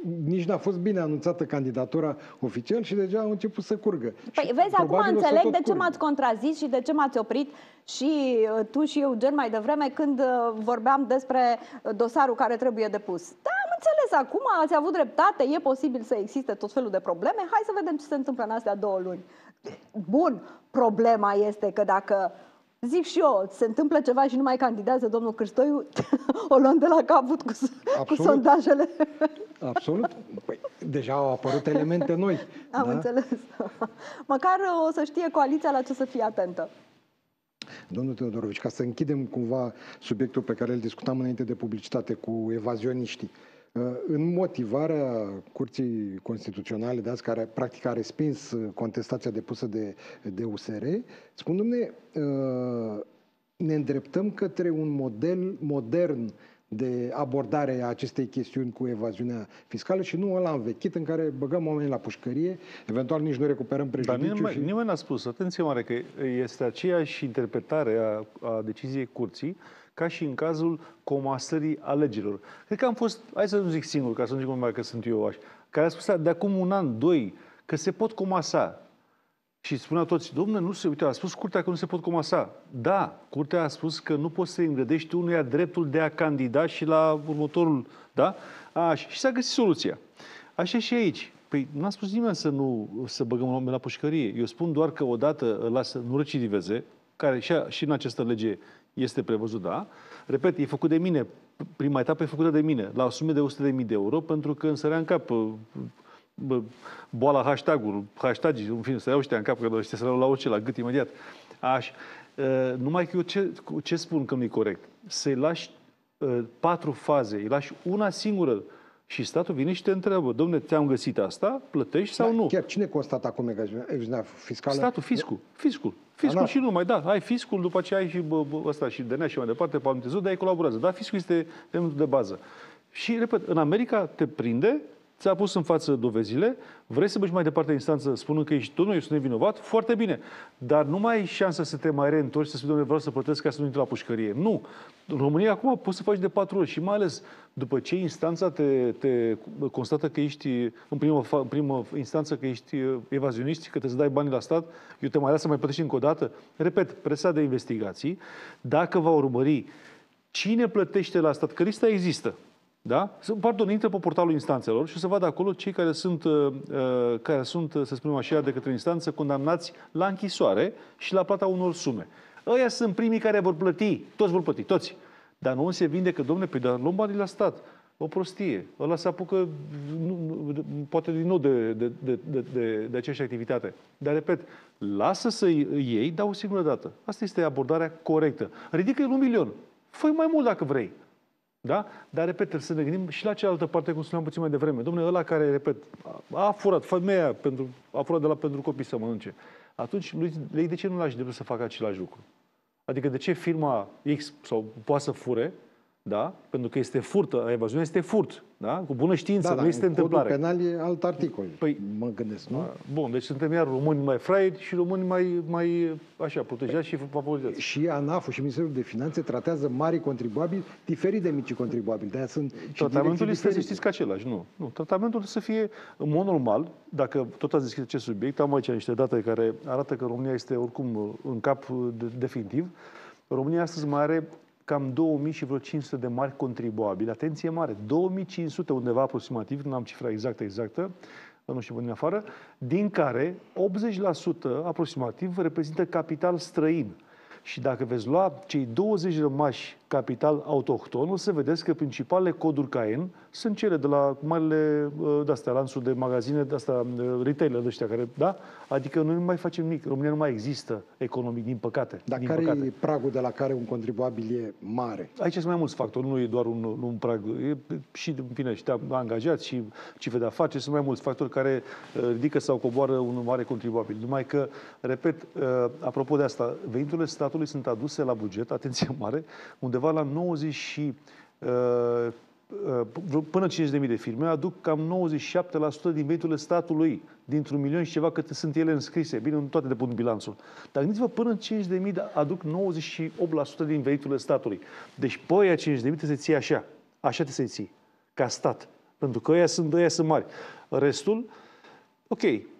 nici n-a fost bine anunțată candidatura oficial și deja au început să curgă. Păi Și vezi, acum probabil o să înțeleg tot de ce curgă. m-ați contrazis și de ce m-ați oprit și tu și Eugen mai devreme când vorbeam despre dosarul care trebuie depus. Da, am înțeles acum, ați avut dreptate, e posibil să existe tot felul de probleme, hai să vedem ce se întâmplă în astea 2 luni. Bun, problema este că dacă, zic și eu, se întâmplă ceva și nu mai candidează domnul Cârstoiu, o luăm de la capăt cu sondajele. Absolut. Păi, deja au apărut elemente noi. Am înțeles. Măcar o să știe coaliția la ce să fie atentă. Domnul Teodorovici, ca să închidem cumva subiectul pe care îl discutam înainte de publicitate cu evazioniștii, în motivarea Curții Constituționale de azi, care practic a respins contestația depusă de USR, spun, dom'le, ne îndreptăm către un model modern de abordare a acestei chestiuni cu evaziunea fiscală și nu ăla învechit în care băgăm oamenii la pușcărie, eventual nici nu recuperăm prejudiciul. Dar nimeni n-a spus, atenție mare, că este aceeași interpretare a deciziei curții ca și în cazul comasării alegerilor. Cred că am fost, hai să nu zic singur, ca să nu zic mai că sunt eu așa, care a spus de acum 1 an, 2, că se pot comasa. Și spuneau toți, dom'le, nu se, uite, a spus curtea că nu se pot comasa. Da, curtea a spus că nu poți să îngrădești unuia dreptul de a candida și la următorul, da? Așa, și s-a găsit soluția. Așa și aici. Păi n-a spus nimeni să băgăm un om la pușcărie. Eu spun doar că odată îl lasă nu recidiveze, care și în această lege este prevăzut, da? Repet, e făcut de mine. Prima etapă e făcută de mine, la o sumă de 100.000 de euro, pentru că îmi sărea în cap boala hashtag-uri, în fine, să iau ăștia în cap, că ăștia să la orice, la gât imediat. Așa. Numai că eu ce spun că nu e corect? Să-i lași 4 faze, îi lași una singură și statul vine și te întreabă, dom'le, ți-am găsit asta, plătești sau nu? Chiar cine constată acum evaziunea fiscală? Statul, fiscul și numai, da, ai fiscul, după aceea ai și ăsta și DNA și mai departe, palmitezul, dar ei colaborează. Da, fiscul este elementul de bază. Și, repet, în America te prinde, ți-a pus în față dovezile, vrei să mergi mai departe în instanță spunând că ești tu, nu, eu sunt nevinovat, foarte bine. Dar nu mai ai șansă să te mai reîntorci, să spui, dom'le, vreau să plătesc ca să nu intru la pușcărie. Nu. În România acum poți să faci de 4 ori și mai ales după ce instanța te constată că ești, în primă instanță, că ești evazionist, că te dai banii la stat, eu te mai las să mai plătești încă o dată. Repet, presa de investigații, dacă va urmări cine plătește la stat, că lista există. Da? Pardon, intră pe portalul instanțelor și să vadă acolo cei care sunt, să spunem așa, de către instanță, condamnați la închisoare și la plata unor sume. Ăia sunt primii care vor plăti. Toți vor plăti, toți. Dar nu se vinde că, dom'le, dar luăm banii la stat. O prostie. Ăla se apucă, poate din nou de aceeași activitate. Dar, repet, lasă să iei, dar o singură dată. Asta este abordarea corectă. Ridică-i 1 milion. Fă mai mult dacă vrei. Da? Dar, repet, trebuie să ne gândim și la cealaltă parte, cum spuneam puțin mai devreme. Dom'le, ăla care, repet, a furat, femeia a furat pentru copii să mănânce. Atunci, lui de ce nu lași dreptul să facă același lucru? Adică de ce firma X sau poate să fure, da? Pentru că este furt, evaziunea este furt, da? Cu bună știință, nu este întâmplare. Codul penal e alt articol, păi, mă gândesc, nu? Bun, deci suntem iar români mai fraieri și români mai așa, protejați și favorizați. Și ANAF-ul și Ministerul de Finanțe tratează mari contribuabili diferit de mici contribuabili. De-aia sunt tratamentul este, să știți, că același, nu. Tratamentul să fie, în mod normal, dacă tot ați deschis acest subiect, am aici niște date care arată că România este oricum în cap definitiv. România astăzi mai are cam 2500 de mari contribuabili. Atenție mare, 2500 undeva aproximativ, nu am cifra exactă, nu știu din afară, din care 80% aproximativ reprezintă capital străin. Și dacă veți lua cei 20 rămași capital autohton, o să vedeți că principalele coduri CAEN sunt cele de la marile de-astea, lanțuri de magazine, de-astea, retailer de ăștia care, da? Adică noi nu mai facem nimic. România nu mai există economic, din păcate. Dar care e pragul de la care un contribuabil e mare? Aici sunt mai mulți factori, nu e doar un prag. E și, în fine, și angajați și cifre de afaceri, sunt mai mulți factori care ridică sau coboară un mare contribuabil. Numai că, repet, apropo de asta, veniturile statului sunt aduse la buget, atenție mare, undeva la 90 și până 50.000 de firme aduc cam 97% din veniturile statului, dintr-un milion și ceva cât sunt ele înscrise. Bine, nu toate depun bilanțul. Dar gândiți-vă, până în 5.000 aduc 98% din veniturile statului. Deci pe aia 5.000 trebuie să ții așa. Așa trebuie să ții, ca stat. Pentru că ăia sunt mari. Restul, ok,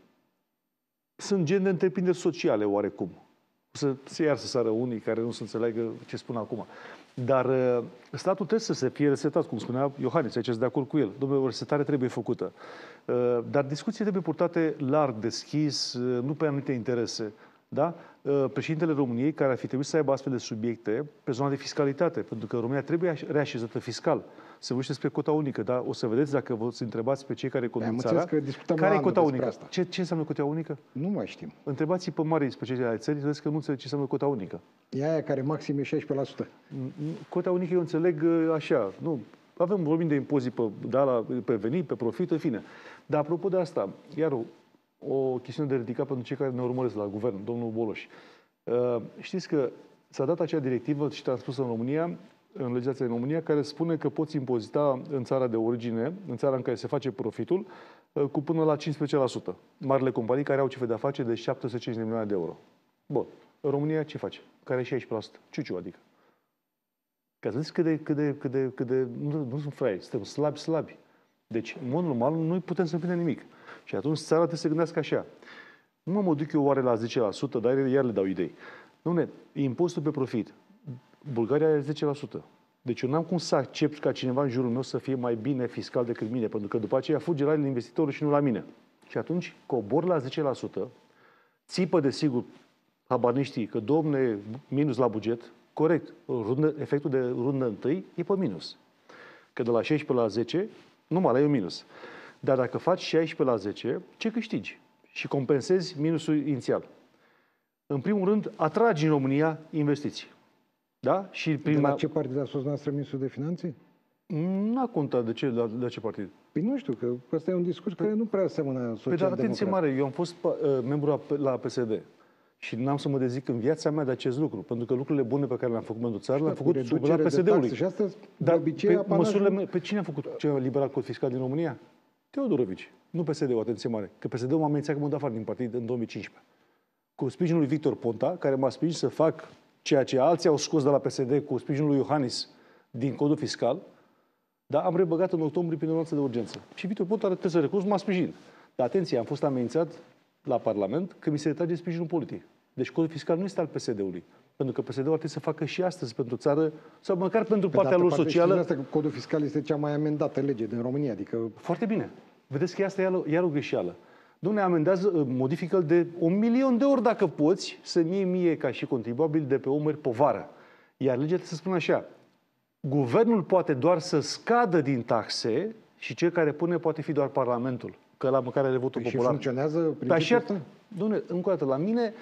sunt gen de întreprinderi sociale oarecum. Să sară unii care nu se înțeleagă ce spun acum. Dar statul trebuie să fie resetat, cum spunea Iohannis, aici sunt de acord cu el. Dom'le, o resetare trebuie făcută. Dar discuții trebuie purtate larg, deschis, nu pe anumite interese. Da? Președintele României, care ar fi trebuit să aibă astfel de subiecte pe zona de fiscalitate, pentru că România trebuie reașezată fiscal. Se vorbește despre cota unică, dar o să vedeți, dacă vă întrebați pe cei care conduc țara, care e cota unică? Ce înseamnă cota unică? Nu mai știm. Întrebați pe mari specialiști ale țării, vedeți că nu înțeleg ce înseamnă cota unică. E aia care maxim e 16%. Cota unică eu înțeleg așa. Nu, vorbim de impozit pe venit, pe profit, în fine. Dar apropo de asta, iar o chestiune de ridicat pentru cei care ne urmăresc la guvern, domnul Boloș. Știți că s-a dat acea directivă și transpusă în România, în legislația în România, care spune că poți impozita în țara de origine, în țara în care se face profitul, cu până la 15%. Marile companii care au cifre de afaceri de 750 de milioane de euro. Bun. În România ce face? Care e 16%? Ciuciu, adică. Ca să zici cât de nu sunt fraieri, suntem slabi. Deci, în mod normal, nu putem să împinem nimic. Și atunci țara trebuie să se gândească așa. Nu mă duc eu oare la 10%, dar iar le dau idei. Dom'le, impozitul pe profit. Bulgaria are 10%. Deci eu n-am cum să accept ca cineva în jurul meu să fie mai bine fiscal decât mine, pentru că după aceea fuge la investitorul și nu la mine. Și atunci cobor la 10%, țipă de sigur habaniștii că, domne, minus la buget, corect, efectul de rundă întâi e pe minus. Că de la 16 la 10, numai la e un minus. Dar dacă faci 16 la 10, ce câștigi? Și compensezi minusul inițial. În primul rând, atragi în România investiții. Da? Și De la ce partid a fost noastră ministrul de finanțe? Nu a contat de ce partid. Păi nu știu, că ăsta e un discurs care nu prea seamănă social-democrat. Păi, dar atenție mare, eu am fost membru la PSD. Și n-am să mă dezic în viața mea de acest lucru. Pentru că lucrurile bune pe care le-am făcut pentru țară, le-am făcut sub la PSD-ului. Și asta, dar obicei, pe cine a făcut ceva liberal cod fiscal din România? Teodorovici. Nu PSD-ul, atenție mare. Că PSD-ul m-a amenințat că mă dă afară din partid în 2015. Cu sprijinul lui Victor Ponta, care m-a sprijinit să fac ceea ce alții au scos de la PSD cu sprijinul lui Iohannis din codul fiscal, dar am rebăgat în octombrie prin ordonanță de urgență. Și Victor Ponta trebuie să recurs, m-a sprijinit. Dar atenție, am fost amenințat la Parlament că mi se retrage sprijinul politic. Deci codul fiscal nu este al PSD-ului. Pentru că PSD-ul ar trebui să facă și astăzi pentru țară, sau măcar pentru partea lor socială. Asta că codul fiscal este cea mai amendată lege din România. Adică... Foarte bine. Vedeți că asta e iar o greșeală. Dom'le, amendează, modifică-l de 1.000.000 de ori dacă poți, să-mi iei mie ca și contribuabil de pe umări povară. Iar legea trebuie să spună așa. Guvernul poate doar să scadă din taxe și cel care pune poate fi doar Parlamentul. Că la măcar are votul popular. Și funcționează principiul ăsta? Dom'le, încă o dată, la mine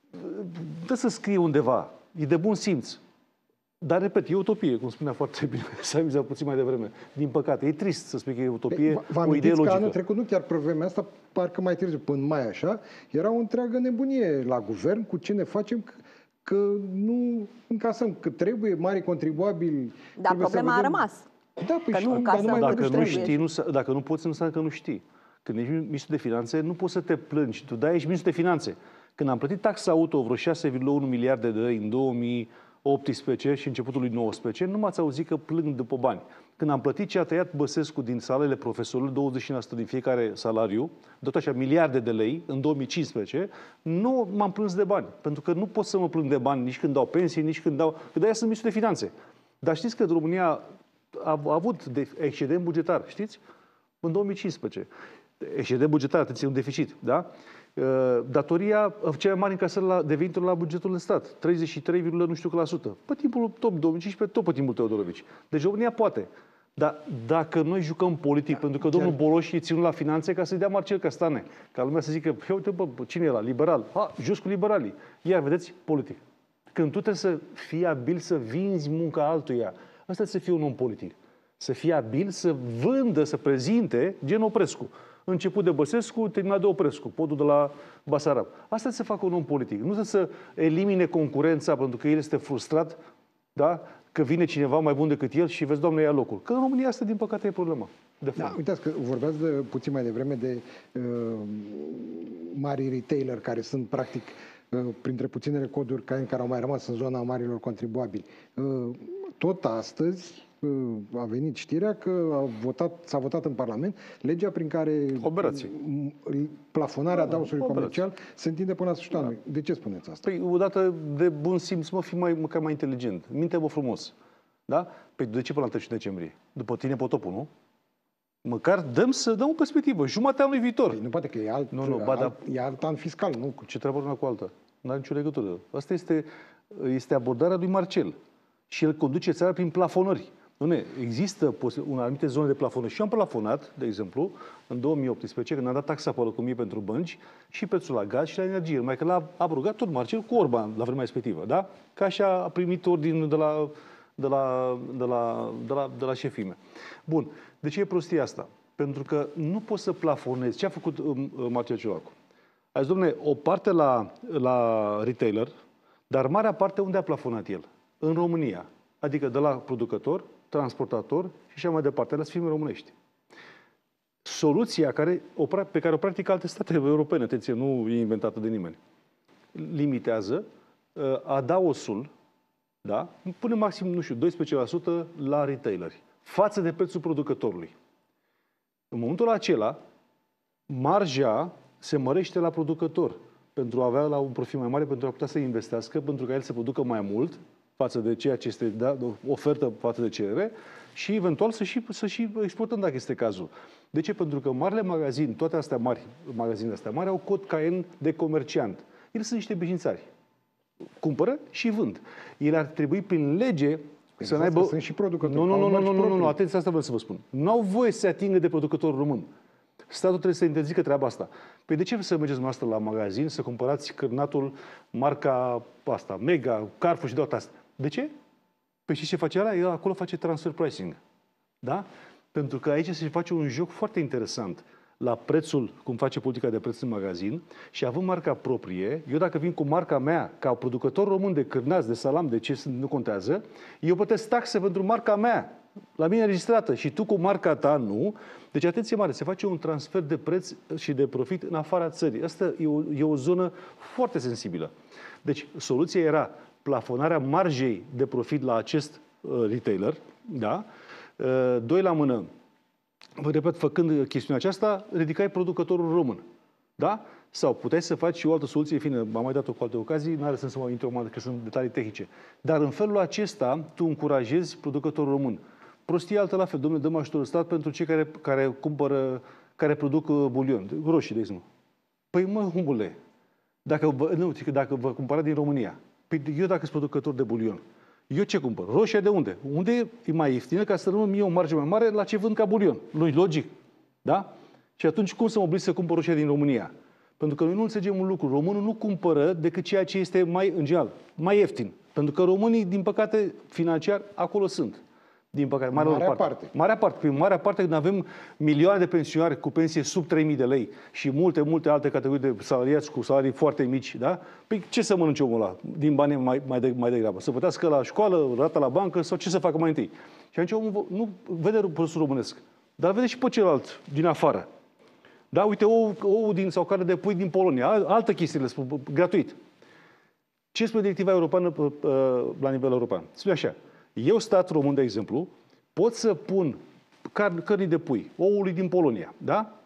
trebuie să scrie undeva. E de bun simț. Dar, repet, e utopie, cum spunea foarte bine Samiza puțin mai devreme. Din păcate, e trist să spui că e utopie, o idee logică. Anul trecut, nu chiar pe vremea asta, parcă mai târziu, până în mai așa, era o întreagă nebunie la guvern cu ce ne facem că nu încasăm, că trebuie mari contribuabili. Dar problema a rămas. Da, păi și dacă nu poți, înseamnă că nu știi. Când ești ministru de finanțe, nu poți să te plângi. Tu ești ministru de finanțe. Când am plătit taxa auto vreo 6,1 miliarde de lei în 2018 și începutul lui 2019, nu m-ați auzit că plâng după bani. Când am plătit ce a tăiat Băsescu din salele profesorilor, 20% din fiecare salariu, tot așa miliarde de lei, în 2015, nu m-am plâns de bani. Pentru că nu pot să mă plâng de bani nici când dau pensii, nici când dau... Că de-aia sunt ministru de finanțe. Dar știți că România a avut excedent bugetar, știți? În 2015. Excedent bugetar, atenție, un deficit, da? Datoria cea mai mare încasări de venituri la bugetul de stat, 33, nu știu cât %. Pe timpul top 2015, tot pe timpul Teodorovici. Deci România poate. Dar dacă noi jucăm politic, pentru că domnul Boloș e ținut la finanțe ca să-i dea Marcel Castane, ca lumea să zică, uite, bă, cine e ăla? Liberal. Jos cu liberalii. Iar vedeți, politic. Când tu trebuie să fii abil să vinzi munca altuia, asta trebuie să fie un om politic. Să fie abil să vândă, să prezinte, gen Oprescu. Început de Băsescu, terminat de Oprescu, podul de la Basarab. Asta să facă un om politic. Nu să elimine concurența pentru că el este frustrat, da? Că vine cineva mai bun decât el și vezi, Doamne, ia locul. Că în România asta, din păcate, e problema. Uitați că vorbeați puțin mai devreme de mari retailer care sunt, practic, printre puținele coduri care au mai rămas în zona marilor contribuabili. Tot astăzi, a venit știrea că s-a votat în Parlament legea prin care Operații. plafonarea dausului operații. comercial se întinde până la sfârșitul anului. De ce spuneți asta? Păi, odată de bun simț, fi măcar mai inteligent. Minte-mă frumos. Da? Păi de ce până la 30 decembrie? După tine potopul, nu? Măcar dăm o perspectivă. Jumatea anului viitor. Păi nu poate că e alt, dar e alt an fiscal, nu? ce treabă una cu alta? Nu are nicio legătură. Asta este abordarea lui Marcel. Și el conduce țara prin plafonări. Există anumite zone de plafonări. Și eu am plafonat, de exemplu, în 2018, când a dat taxa pe locomie pentru bănci și prețul la gaz și la energie. Numai că l-a abrogat tot Marcel cu Orban la vremea respectivă. Da? Ca așa a primit ordin de la șefii mei. Bun. De ce e prostia asta? Pentru că nu poți să plafonezi. Ce a făcut Marcel Ciolacu? A zis, dom'le, o parte la retailer, dar marea parte unde a plafonat el? În România. Adică de la producător, transportator și așa mai departe, la firme românești. Soluția pe care o practică alte state europene, atenție, nu e inventată de nimeni, limitează adaosul, da? Pune maxim, nu știu, 12% la retaileri, față de prețul producătorului. În momentul acela, marja se mărește la producător pentru a avea la un profit mai mare, pentru a putea să investească, pentru ca el să producă mai mult față de ceea ce este ofertă față de cerere și eventual să și exportăm dacă este cazul. De ce? Pentru că marile magazine, toate astea mari, magazinele astea mari, au cod KN de comerciant. Ele sunt niște beșințari. Cumpără și vând. Ele ar trebui prin lege să n-aibă... Sunt și producători. Nu, atenție, asta vreau să vă spun. Nu au voie să se atingă de producătorul român. Statul trebuie să interzică treaba asta. Păi de ce să mergeți dumneavoastră la magazin să cumpărați cârnatul marca asta, Mega, Carrefour și de toate astea? De ce? Păi și ce face ăla? El acolo face transfer pricing. Da? Pentru că aici se face un joc foarte interesant la prețul, cum face politica de preț în magazin și având marca proprie, eu dacă vin cu marca mea, ca producător român de cârnați, de salam, de ce nu contează, eu plătesc taxe pentru marca mea, la mine registrată, și tu cu marca ta nu. Deci, atenție mare, se face un transfer de preț și de profit în afara țării. Asta e o zonă foarte sensibilă. Deci, soluția era plafonarea marjei de profit la acest retailer, da? Doi la mână, vă repet, făcând chestiunea aceasta, ridicai producătorul român. Da? Sau puteai să faci și o altă soluție, fine, am mai dat-o cu alte ocazii, nu are sens să mă intru acum, că sunt detalii tehnice. Dar în felul acesta, tu încurajezi producătorul român. Prostia altă la fel, domnule, dăm ajutorul stat pentru cei care produc bulion, roșii, de exemplu. Păi mă, omule, dacă vă cumpărați din România, păi eu dacă sunt producător de bulion, eu ce cumpăr? Roșia de unde? Unde e mai ieftină ca să rămân mie o marjă mai mare la ce vând ca bulion? Nu-i logic? Da? Și atunci cum să mă oblig să cumpăr roșia din România? Pentru că noi nu înțelegem un lucru. Românul nu cumpără decât ceea ce este în general, mai ieftin. Pentru că românii, din păcate, financiar, acolo sunt. Din păcate, marea parte. Prin marea parte, când avem milioane de pensionari cu pensie sub 3.000 de lei și multe alte categorii de salariați cu salarii foarte mici, da? Păi ce să mănânce omul ăla din bani mai degrabă? Să plătească la școală, rata la bancă sau ce să facă mai întâi? Și atunci omul nu vede produsul românesc, dar vede și pe celălalt din afară. Da? Uite, ou sau carne de pui din Polonia, altă chestie, le spun, gratuit. Ce spune directiva europeană la nivel european? Spune așa. Eu, stat român, de exemplu, pot să pun cărnii de pui, oului din Polonia, da?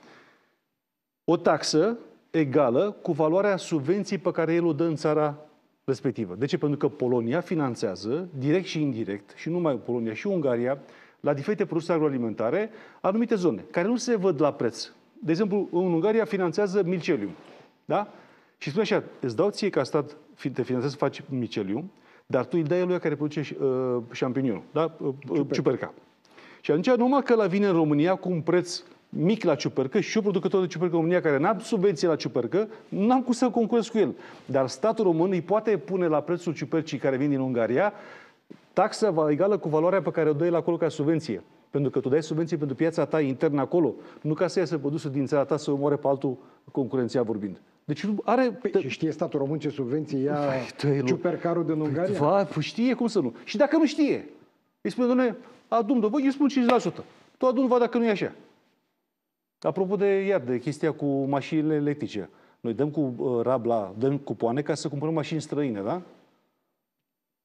O taxă egală cu valoarea subvenției pe care el o dă în țara respectivă. De ce? Pentru că Polonia finanțează, direct și indirect, și nu numai Polonia, și Ungaria, la diferite produse agroalimentare, anumite zone, care nu se văd la preț. De exemplu, în Ungaria finanțează micelium, da? Și spune așa, îți dau ție ca stat, te finanțează să faci micelium, dar tu îi dai lui care produce șampinionul, da? Ciuperca. Și atunci, normal că la vine în România cu un preț mic la ciupercă și eu, producător de ciupercă în România, care n-am subvenție la ciupercă, n-am cum să concurez cu el. Dar statul român îi poate pune la prețul ciupercii care vin din Ungaria taxa egală cu valoarea pe care o dă el acolo ca subvenție. Pentru că tu dai subvenție pentru piața ta internă acolo, nu ca să iasă produsul din țara ta să omoare pe altul concurențial vorbind. Deci are... Și știe statul român ce subvenție ia ciupercarul din Ungaria? Știe, cum să nu. Și dacă nu știe, îi spune, doamne, adun-o, eu spun 5%. Tu adun-o, dacă nu e așa. Apropo de chestia cu mașinile electrice. Noi dăm cu dăm cupoane ca să cumpărăm mașini străine, da?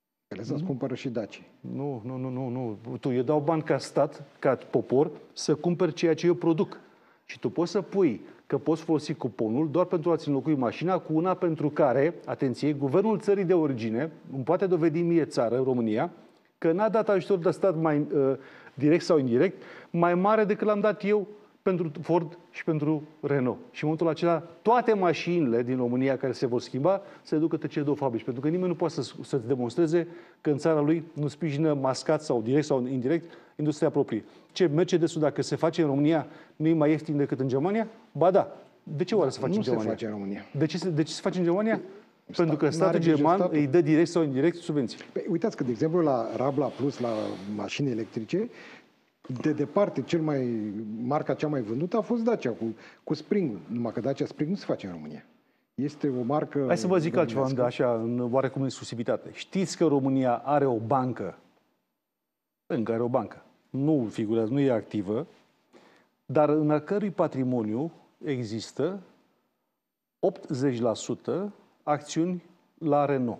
să-ți cumpără și Daci. Nu. Eu dau bani ca stat, ca popor, să cumpăr ceea ce eu produc. Și tu poți să pui că poți folosi cuponul doar pentru a-ți înlocui mașina cu una pentru care, atenție, guvernul țării de origine îmi poate dovedi mie țară, România, că n-a dat ajutor de stat mai direct sau indirect, mai mare decât l-am dat eu pentru Ford și pentru Renault. Și în momentul acela, toate mașinile din România care se vor schimba se duc către cele două fabrici. Pentru că nimeni nu poate să-ți demonstreze că în țara lui nu sprijină mascat sau direct sau indirect industria proprie. Ce Mercedes-ul, dacă se face în România, nu e mai ieftin decât în Germania? Ba da. De ce oare se face în Germania? Nu se face în România. De ce se face în Germania? Pentru că statul german îi dă direct sau indirect subvenții. Păi, uitați că, de exemplu, la Rabla Plus, la mașini electrice, de departe, marca cea mai vândută a fost Dacia, cu Spring-ul. Numai că Dacia Spring nu se face în România. Este o marcă... Hai să vă zic altceva, așa, în oarecum exclusivitate. Știți că România are o bancă, încă are o bancă, nu figurează, nu e activă, dar în a cărui patrimoniu există 80% acțiuni la Renault.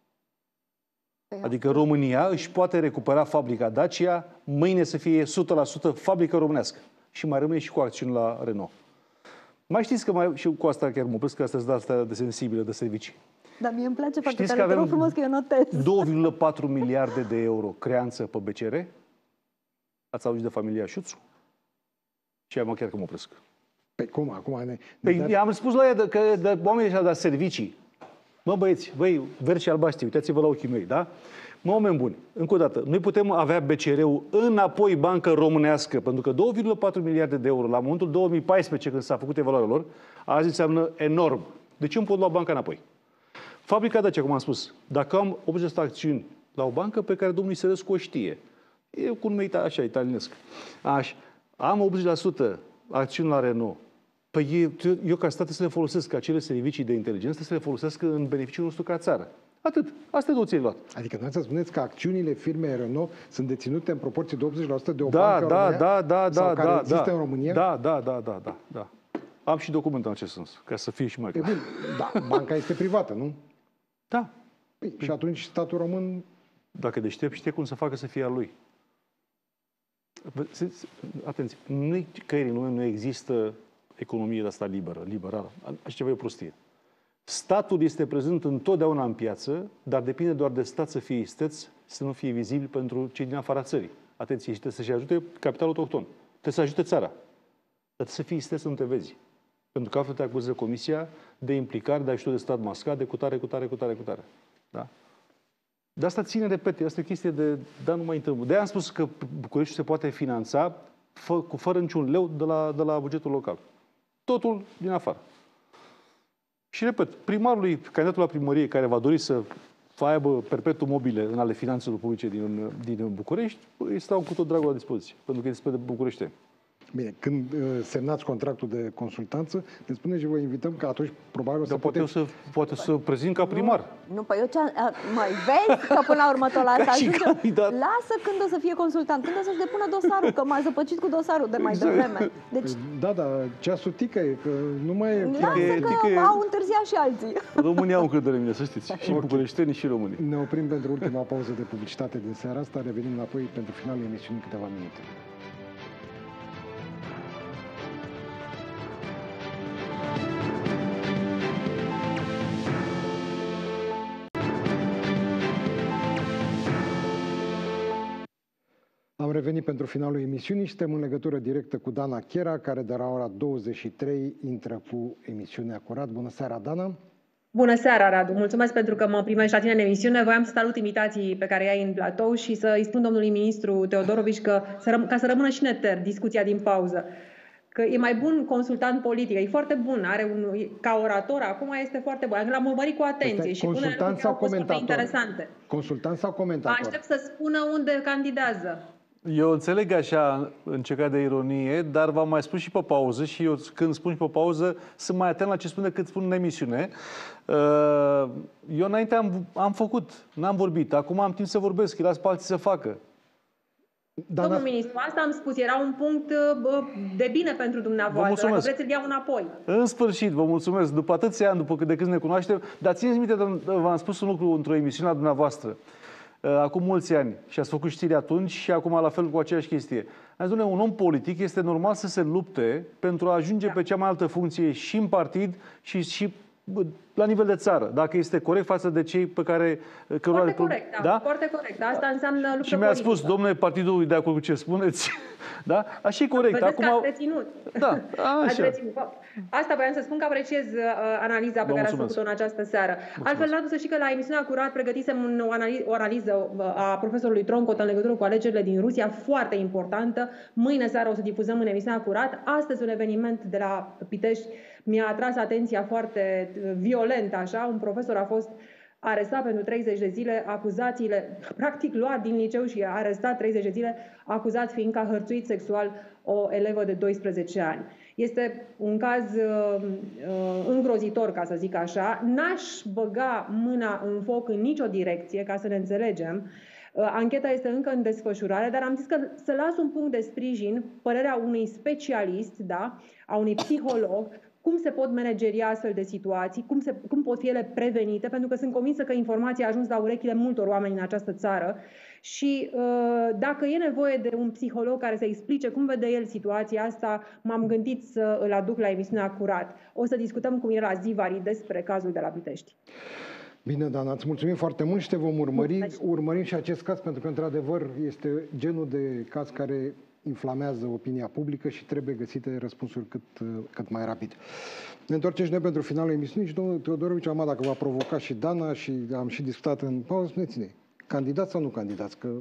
Adică România își poate recupera fabrica Dacia, mâine să fie 100% fabrică românească. Și mai rămâne și cu acțiuni la Renault. Mai știți că și cu asta chiar mă opresc, că asta este data de sensibilă, de servicii. Dar mie îmi place foarte Știți tare, că te rog frumos că eu notez. 2,4 miliarde de euro creanță pe BCR? Ați auzit de familia Șuțu? Și am chiar că mă opresc. Păi cum, acum... Păi am spus la ea că oamenii ăștia de servicii. Mă băieți, băi, verzi și albaștri, uitați-vă la ochii mei, da? Mă, oameni buni, încă o dată, noi putem avea BCR-ul înapoi bancă românească, pentru că 2,4 miliarde de euro la momentul 2014, când s-a făcut evaluarea lor, azi înseamnă enorm. De ce îmi pot lua banca înapoi? Fabrica Dacia, cum am spus, dacă am 80% acțiuni la o bancă pe care domnul Isărescu o știe, e cu nume așa, italienesc, am 80% acțiuni la Renault, păi eu ca stat trebuie să le folosesc, ca acele servicii de inteligență, să le folosesc în beneficiul nostru ca țară. Atât. Astea două ți-ai luat. Adică nu să spuneți că acțiunile firmei Renault sunt deținute în proporție de 80% de o bancă care există în România? Da. Am și document în acest sens, ca să fie și mai clar. Da, banca este privată, nu? Da. Și atunci statul român... Dacă deștept, știe cum să facă să fie al lui. Atenție, nu există economie de asta liberală. Așa ceva e o prostie. Statul este prezent întotdeauna în piață, dar depinde doar de stat să fie isteț, să nu fie vizibil pentru cei din afara țării. Atenție, trebuie să-și ajute capitalul autohton. Trebuie să ajute țara. Dar trebuie să fii isteț să nu te vezi. Pentru că altfel te acuză Comisia de implicare, de ajutor de stat mascat, de cutare. Da? De asta ține, repet, asta e o chestie de da, nu mai intrăm. De-aia am spus că Bucureștiul se poate finanța fără niciun leu de la bugetul local. Totul din afară. Și repet, primarului, candidatul la primărie care va dori să aibă perpetuum mobile în ale finanțelor publice din București, îi stau cu tot dragul la dispoziție, pentru că e despre București. Bine, când semnați contractul de consultanță, ne spuneți și vă invităm că atunci probabil o să poate să prezint ca primar. Nu, păi eu mai vezi că până la următor la asta ajungem. Lasă când o să fie consultant, când o să-și depună dosarul, că m-a zăpăcit cu dosarul de mai devreme. Deci, da, ceasul tică, că nu mai e... Lasă că au întârziat și alții. România au încredere în mine, să știți. Și bucureștenii și românii. Ne oprim pentru ultima pauză de publicitate din seara asta, revenim înapoi pentru finalul emisiunii câteva minute. Am revenit pentru finalul emisiunii și suntem în legătură directă cu Dana Chera, care de la ora 23 intră cu emisiunea Curat. Bună seara, Dana! Bună seara, Radu! Mulțumesc pentru că mă primești la tine în emisiune. Voiam să salut invitații pe care i-ai în platou și să-i spun domnului ministru Teodorovici că ca să rămână și în eter discuția din pauză. Că e mai bun consultant politic, e foarte bun, ca orator, acum este foarte bun. L-am urmărit cu atenție și unele lucruri au fost foarte interesante. Consultant sau comentator? Aștept să spună unde candidează. Eu înțeleg așa încercat de ironie, dar v-am mai spus și pe pauză și eu când spun și pe pauză sunt mai atent la ce spun decât spun în emisiune. Eu înainte am făcut, n-am vorbit, acum am timp să vorbesc, îi las pe alții să facă. Domnul ministru, asta am spus, era un punct de bine pentru dumneavoastră, dacă vreți să-l iau înapoi. În sfârșit, vă mulțumesc. După atâția ani, de când ne cunoaștem, dar țineți minte, v-am spus un lucru într-o emisiune a dumneavoastră. acum mulți ani și ați făcut știri atunci și acum la fel cu aceeași chestie. Azi, dom'le, un om politic este normal să se lupte pentru a ajunge pe cea mai altă funcție și în partid și la nivel de țară, dacă este corect față de cei pe care... Foarte corect, da? Foarte corect. Asta înseamnă luptă politică. Și mi-a spus, domnule, partidul e de acord cu ce spuneți. Da? Așa e corect. Vedeți acum... că ați reținut. Da, așa. Asta voiam să spun că apreciez analiza pe care ați făcut-o în această seară. Altfel, Radu, să știi că la emisiunea Curat pregătisem o analiză a profesorului Troncot în legătură cu alegerile din Rusia, foarte importantă. Mâine seară o să difuzăm în emisiunea Curat. Astăzi un eveniment de la Pitești mi-a atras atenția foarte violent, așa. Un profesor a fost arestat pentru 30 de zile, acuzațiile, practic luat din liceu și arestat 30 de zile, acuzat fiind că a hărțuit sexual o elevă de 12 ani. Este un caz îngrozitor, ca să zic așa. N-aș băga mâna în foc în nicio direcție, ca să ne înțelegem. Ancheta este încă în desfășurare, dar am zis că să las un punct de sprijin părerea unui specialist, da, a unui psiholog, cum se pot manageria astfel de situații, cum pot fi ele prevenite, pentru că sunt convinsă că informația a ajuns la urechile multor oameni în această țară și dacă e nevoie de un psiholog care să explice cum vede el situația asta, m-am gândit să îl aduc la emisiunea Curat. O să discutăm cu Mirela Zivari despre cazul de la Pitești. Bine, Dana, îți mulțumim foarte mult și te vom urmări. Urmărim și acest caz, pentru că, într-adevăr, este genul de caz care inflamează opinia publică și trebuie găsite răspunsuri cât mai rapid. Ne întoarcem și noi pentru finalul emisiunii și domnul Teodorovici, acum dacă va provoca și Dana și am și discutat în pauză, spuneți-ne, candidați sau nu candidați? Că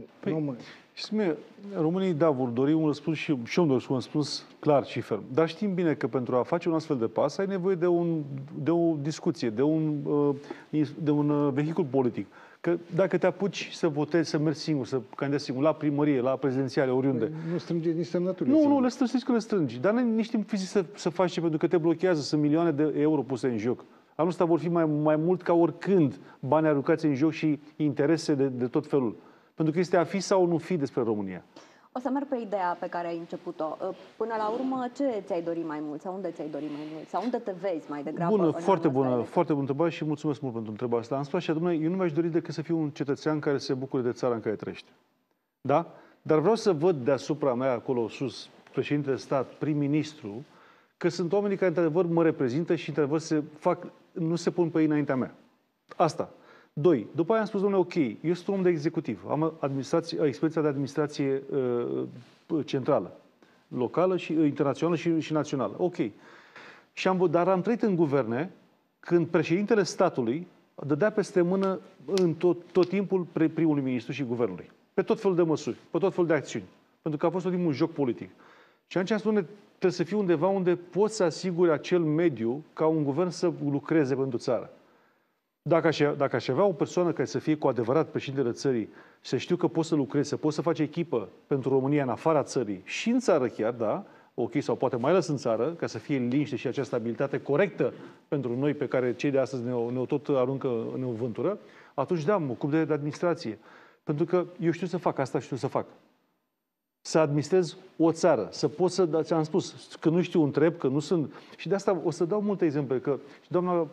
românii, da, vor dori un răspuns și eu îmi doresc un răspuns clar și ferm. Dar știm bine că pentru a face un astfel de pas ai nevoie de o discuție, de un vehicul politic. Că dacă te apuci să votezi, să mergi singur, să candidezi singur, la primărie, la prezidențiale, oriunde. Păi nu strânge nici semnături. Nu, le strângi că le strângi. Dar nici timp fizic să faci ce, pentru că te blochează, sunt milioane de euro puse în joc. Anul ăsta vor fi mai mult ca oricând bani aruncați în joc și interese de tot felul. Pentru că este a fi sau nu fi despre România. O să merg pe ideea pe care ai început-o. Până la urmă, ce ți-ai dori mai mult? Sau unde ți-ai dori mai mult? Sau unde te vezi mai degrabă? Bună, foarte bună întrebare și mulțumesc mult pentru întrebarea asta. Am spus așa, domnule, eu nu mi-aș dori decât să fiu un cetățean care se bucure de țara în care trăiește. Da? Dar vreau să văd deasupra mea, acolo sus, președintele de stat, prim-ministru, că sunt oamenii care, într-adevăr, mă reprezintă și, într-adevăr, nu se pun pe ei înaintea mea. Asta. 2. După aia am spus, domnule, ok, eu sunt un om de executiv. Am experiența de administrație centrală, locală și internațională și națională. Ok. Dar am trăit în guverne când președintele statului dădea peste mână în tot timpul primului ministru și guvernului. Pe tot felul de măsuri, pe tot felul de acțiuni. Pentru că a fost tot timpul un joc politic. Și atunci am spus, trebuie să fiu undeva unde poți să asiguri acel mediu ca un guvern să lucreze pentru țară. Dacă aș avea o persoană care să fie cu adevărat președintele țării, să știu că poți să lucrezi, să poți să faci echipă pentru România în afara țării și în țară chiar, da, ok, sau poate mai ales în țară, ca să fie liniște și această stabilitate corectă pentru noi pe care cei de astăzi ne-o tot aruncă în vântură, atunci da, mă ocup de administrație. Pentru că eu știu să fac asta, știu să fac. Să administrez o țară, să pot să, ți-am spus, că nu știu, întreb, că nu sunt... Și de asta o să dau multe exemple, că și doamna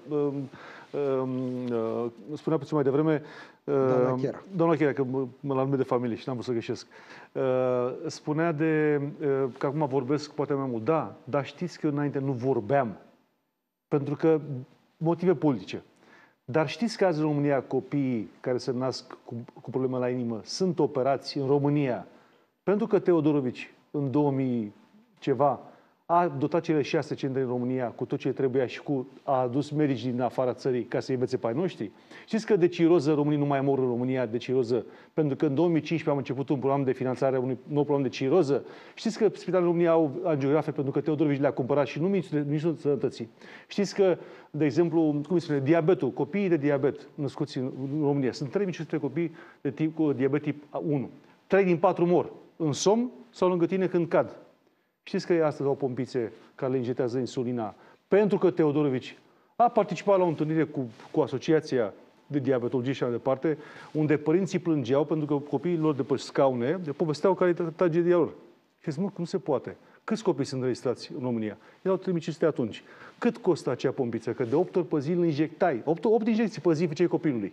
spunea puțin mai devreme, doamna Chiera, că mă la nume de familie și n-am vrut să greșesc, spunea că acum vorbesc poate mai mult. Da, dar știți că eu înainte nu vorbeam, pentru că motive politice. Dar știți că azi în România copiii care se nasc cu probleme la inimă sunt operați în România pentru că Teodorovici în 2000 ceva a dotat cele 6 centre în România cu tot ce trebuia și a adus medici din afara țării ca să-i învețe pe ai noștri? Știți că de ciroză românii nu mai mor în România de ciroză? Pentru că în 2015 am început un program de finanțare, un nou program de ciroză. Știți că spitalele în România au angiografe pentru că Teodorovici le-a cumpărat și nu Ministrul Sănătății. Știți că, de exemplu, cum îi spune, diabetul, copiii de diabet născuți în România, sunt 3500 copii cu diabet tip 1. 3 din 4 mor în somn sau lângă tine când cad. Știți că astăzi au pompițe care le injectează insulina pentru că Teodorovici a participat la o întâlnire cu Asociația de Diabetologie și așa de departe, unde părinții plângeau pentru că copiii lor de pe scaune povesteau care e tragedia lor. Și zic, nu se poate. Câți copii sunt înregistrați în România? Erau 3500 atunci. Cât costă acea pompiță? Că de 8 ori pe zi îl injectai. 8 injecții pe zi făceai copilului.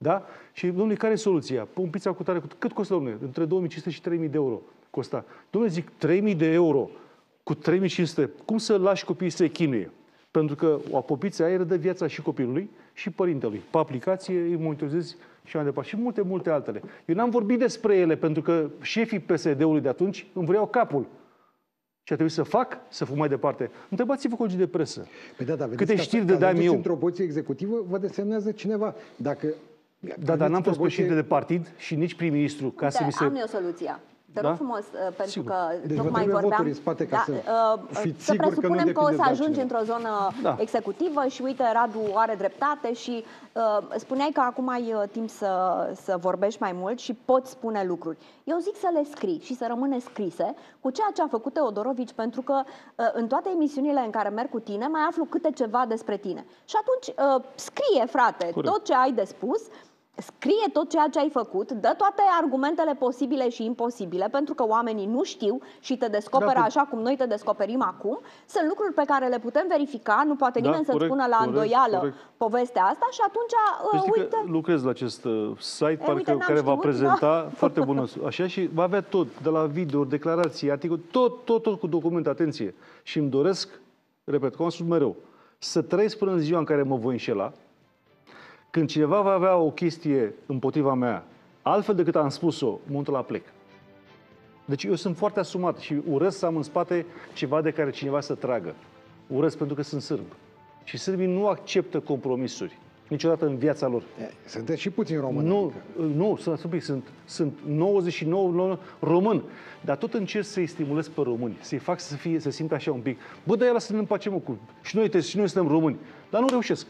Da? Și, domnule, care e soluția? Pun pizza cu tare, cât costă, domnule? Între 2500 și 3000 de euro costa. Domnule, zic, 3000 de euro cu 3500, cum să lași copiii să se chinuie? Pentru că o popiță aia dă viața și copilului și părintelui. Pe aplicație îi monitorizezi și mai departe. Și multe, multe altele. Eu n-am vorbit despre ele pentru că șefii PSD-ului de atunci îmi vreau capul. Și a trebuit să fac, să fug mai departe. Întrebați-vă colegii de presă. Păi da, câte știri dădeam eu. Într-o poziție executivă, vă desemnează cineva. Dacă dar n-am fost președinte de partid și nici prim-ministru. Ca să mi se... Am eu soluția. Te rog frumos, pentru Sigur. că deci tocmai vă vorbeam... în spate ca să presupunem că o să ajungi într-o zonă executivă și uite, Radu are dreptate și spuneai că acum ai timp să vorbești mai mult și poți spune lucruri. Eu zic să le scrii și să rămâne scrise cu ceea ce a făcut Teodorovici, pentru că în toate emisiunile în care merg cu tine mai aflu câte ceva despre tine. Și atunci scrie, frate, tot ce ai de spus. Scrie tot ceea ce ai făcut, dă toate argumentele posibile și imposibile, pentru că oamenii nu știu și te descoperă așa cum noi te descoperim acum. Sunt lucruri pe care le putem verifica, nu poate nimeni să-ți pună la îndoială povestea asta și atunci, uite... Că lucrez la acest site care va prezenta foarte bună, așa, și va avea tot, de la video, declarații, articole, tot cu documente, atenție. Și îmi doresc, repet, cum am spus mereu, să trăiesc până în ziua în care mă voi înșela. Când cineva va avea o chestie împotriva mea, altfel decât am spus-o, mă la plec. Deci eu sunt foarte asumat și urăsc să am în spate ceva de care cineva să tragă. Urăsc pentru că sunt sârb. Și sârbii nu acceptă compromisuri. Niciodată în viața lor. Sunteți și puțin români. Nu, sunt 99 român. Dar tot încerc să-i stimulez pe români, să-i fac să simtă așa un pic. Bă, dar el să ne împacem cu... Și noi suntem români. Dar nu reușesc.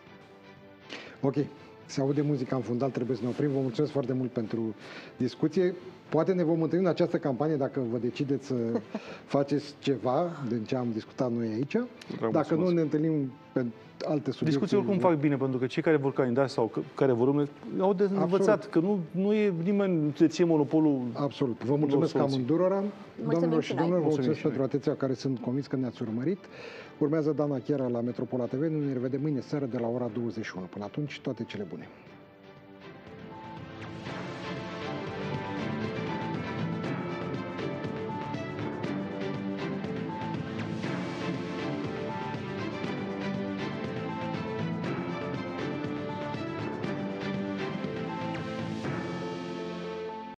Ok, se aude muzica în fundal, trebuie să ne oprim. Vă mulțumesc foarte mult pentru discuție. Poate ne vom întâlni în această campanie dacă vă decideți să faceți ceva din ce am discutat noi aici. Dacă nu, ne întâlnim pe alte subiecte. Discuții oricum fac bine, pentru că cei care vor candida sau care vor rămâne au de învățat, că nu e nimeni să ție monopolul. Absolut. Vă mulțumesc amândurora. Doamnelor și domnilor, vă mulțumesc pentru atenția care sunt convins că ne-ați urmărit. Urmează Dana Chiara la Metropola TV. Ne revedem mâine seară de la ora 21. Până atunci, toate cele bune.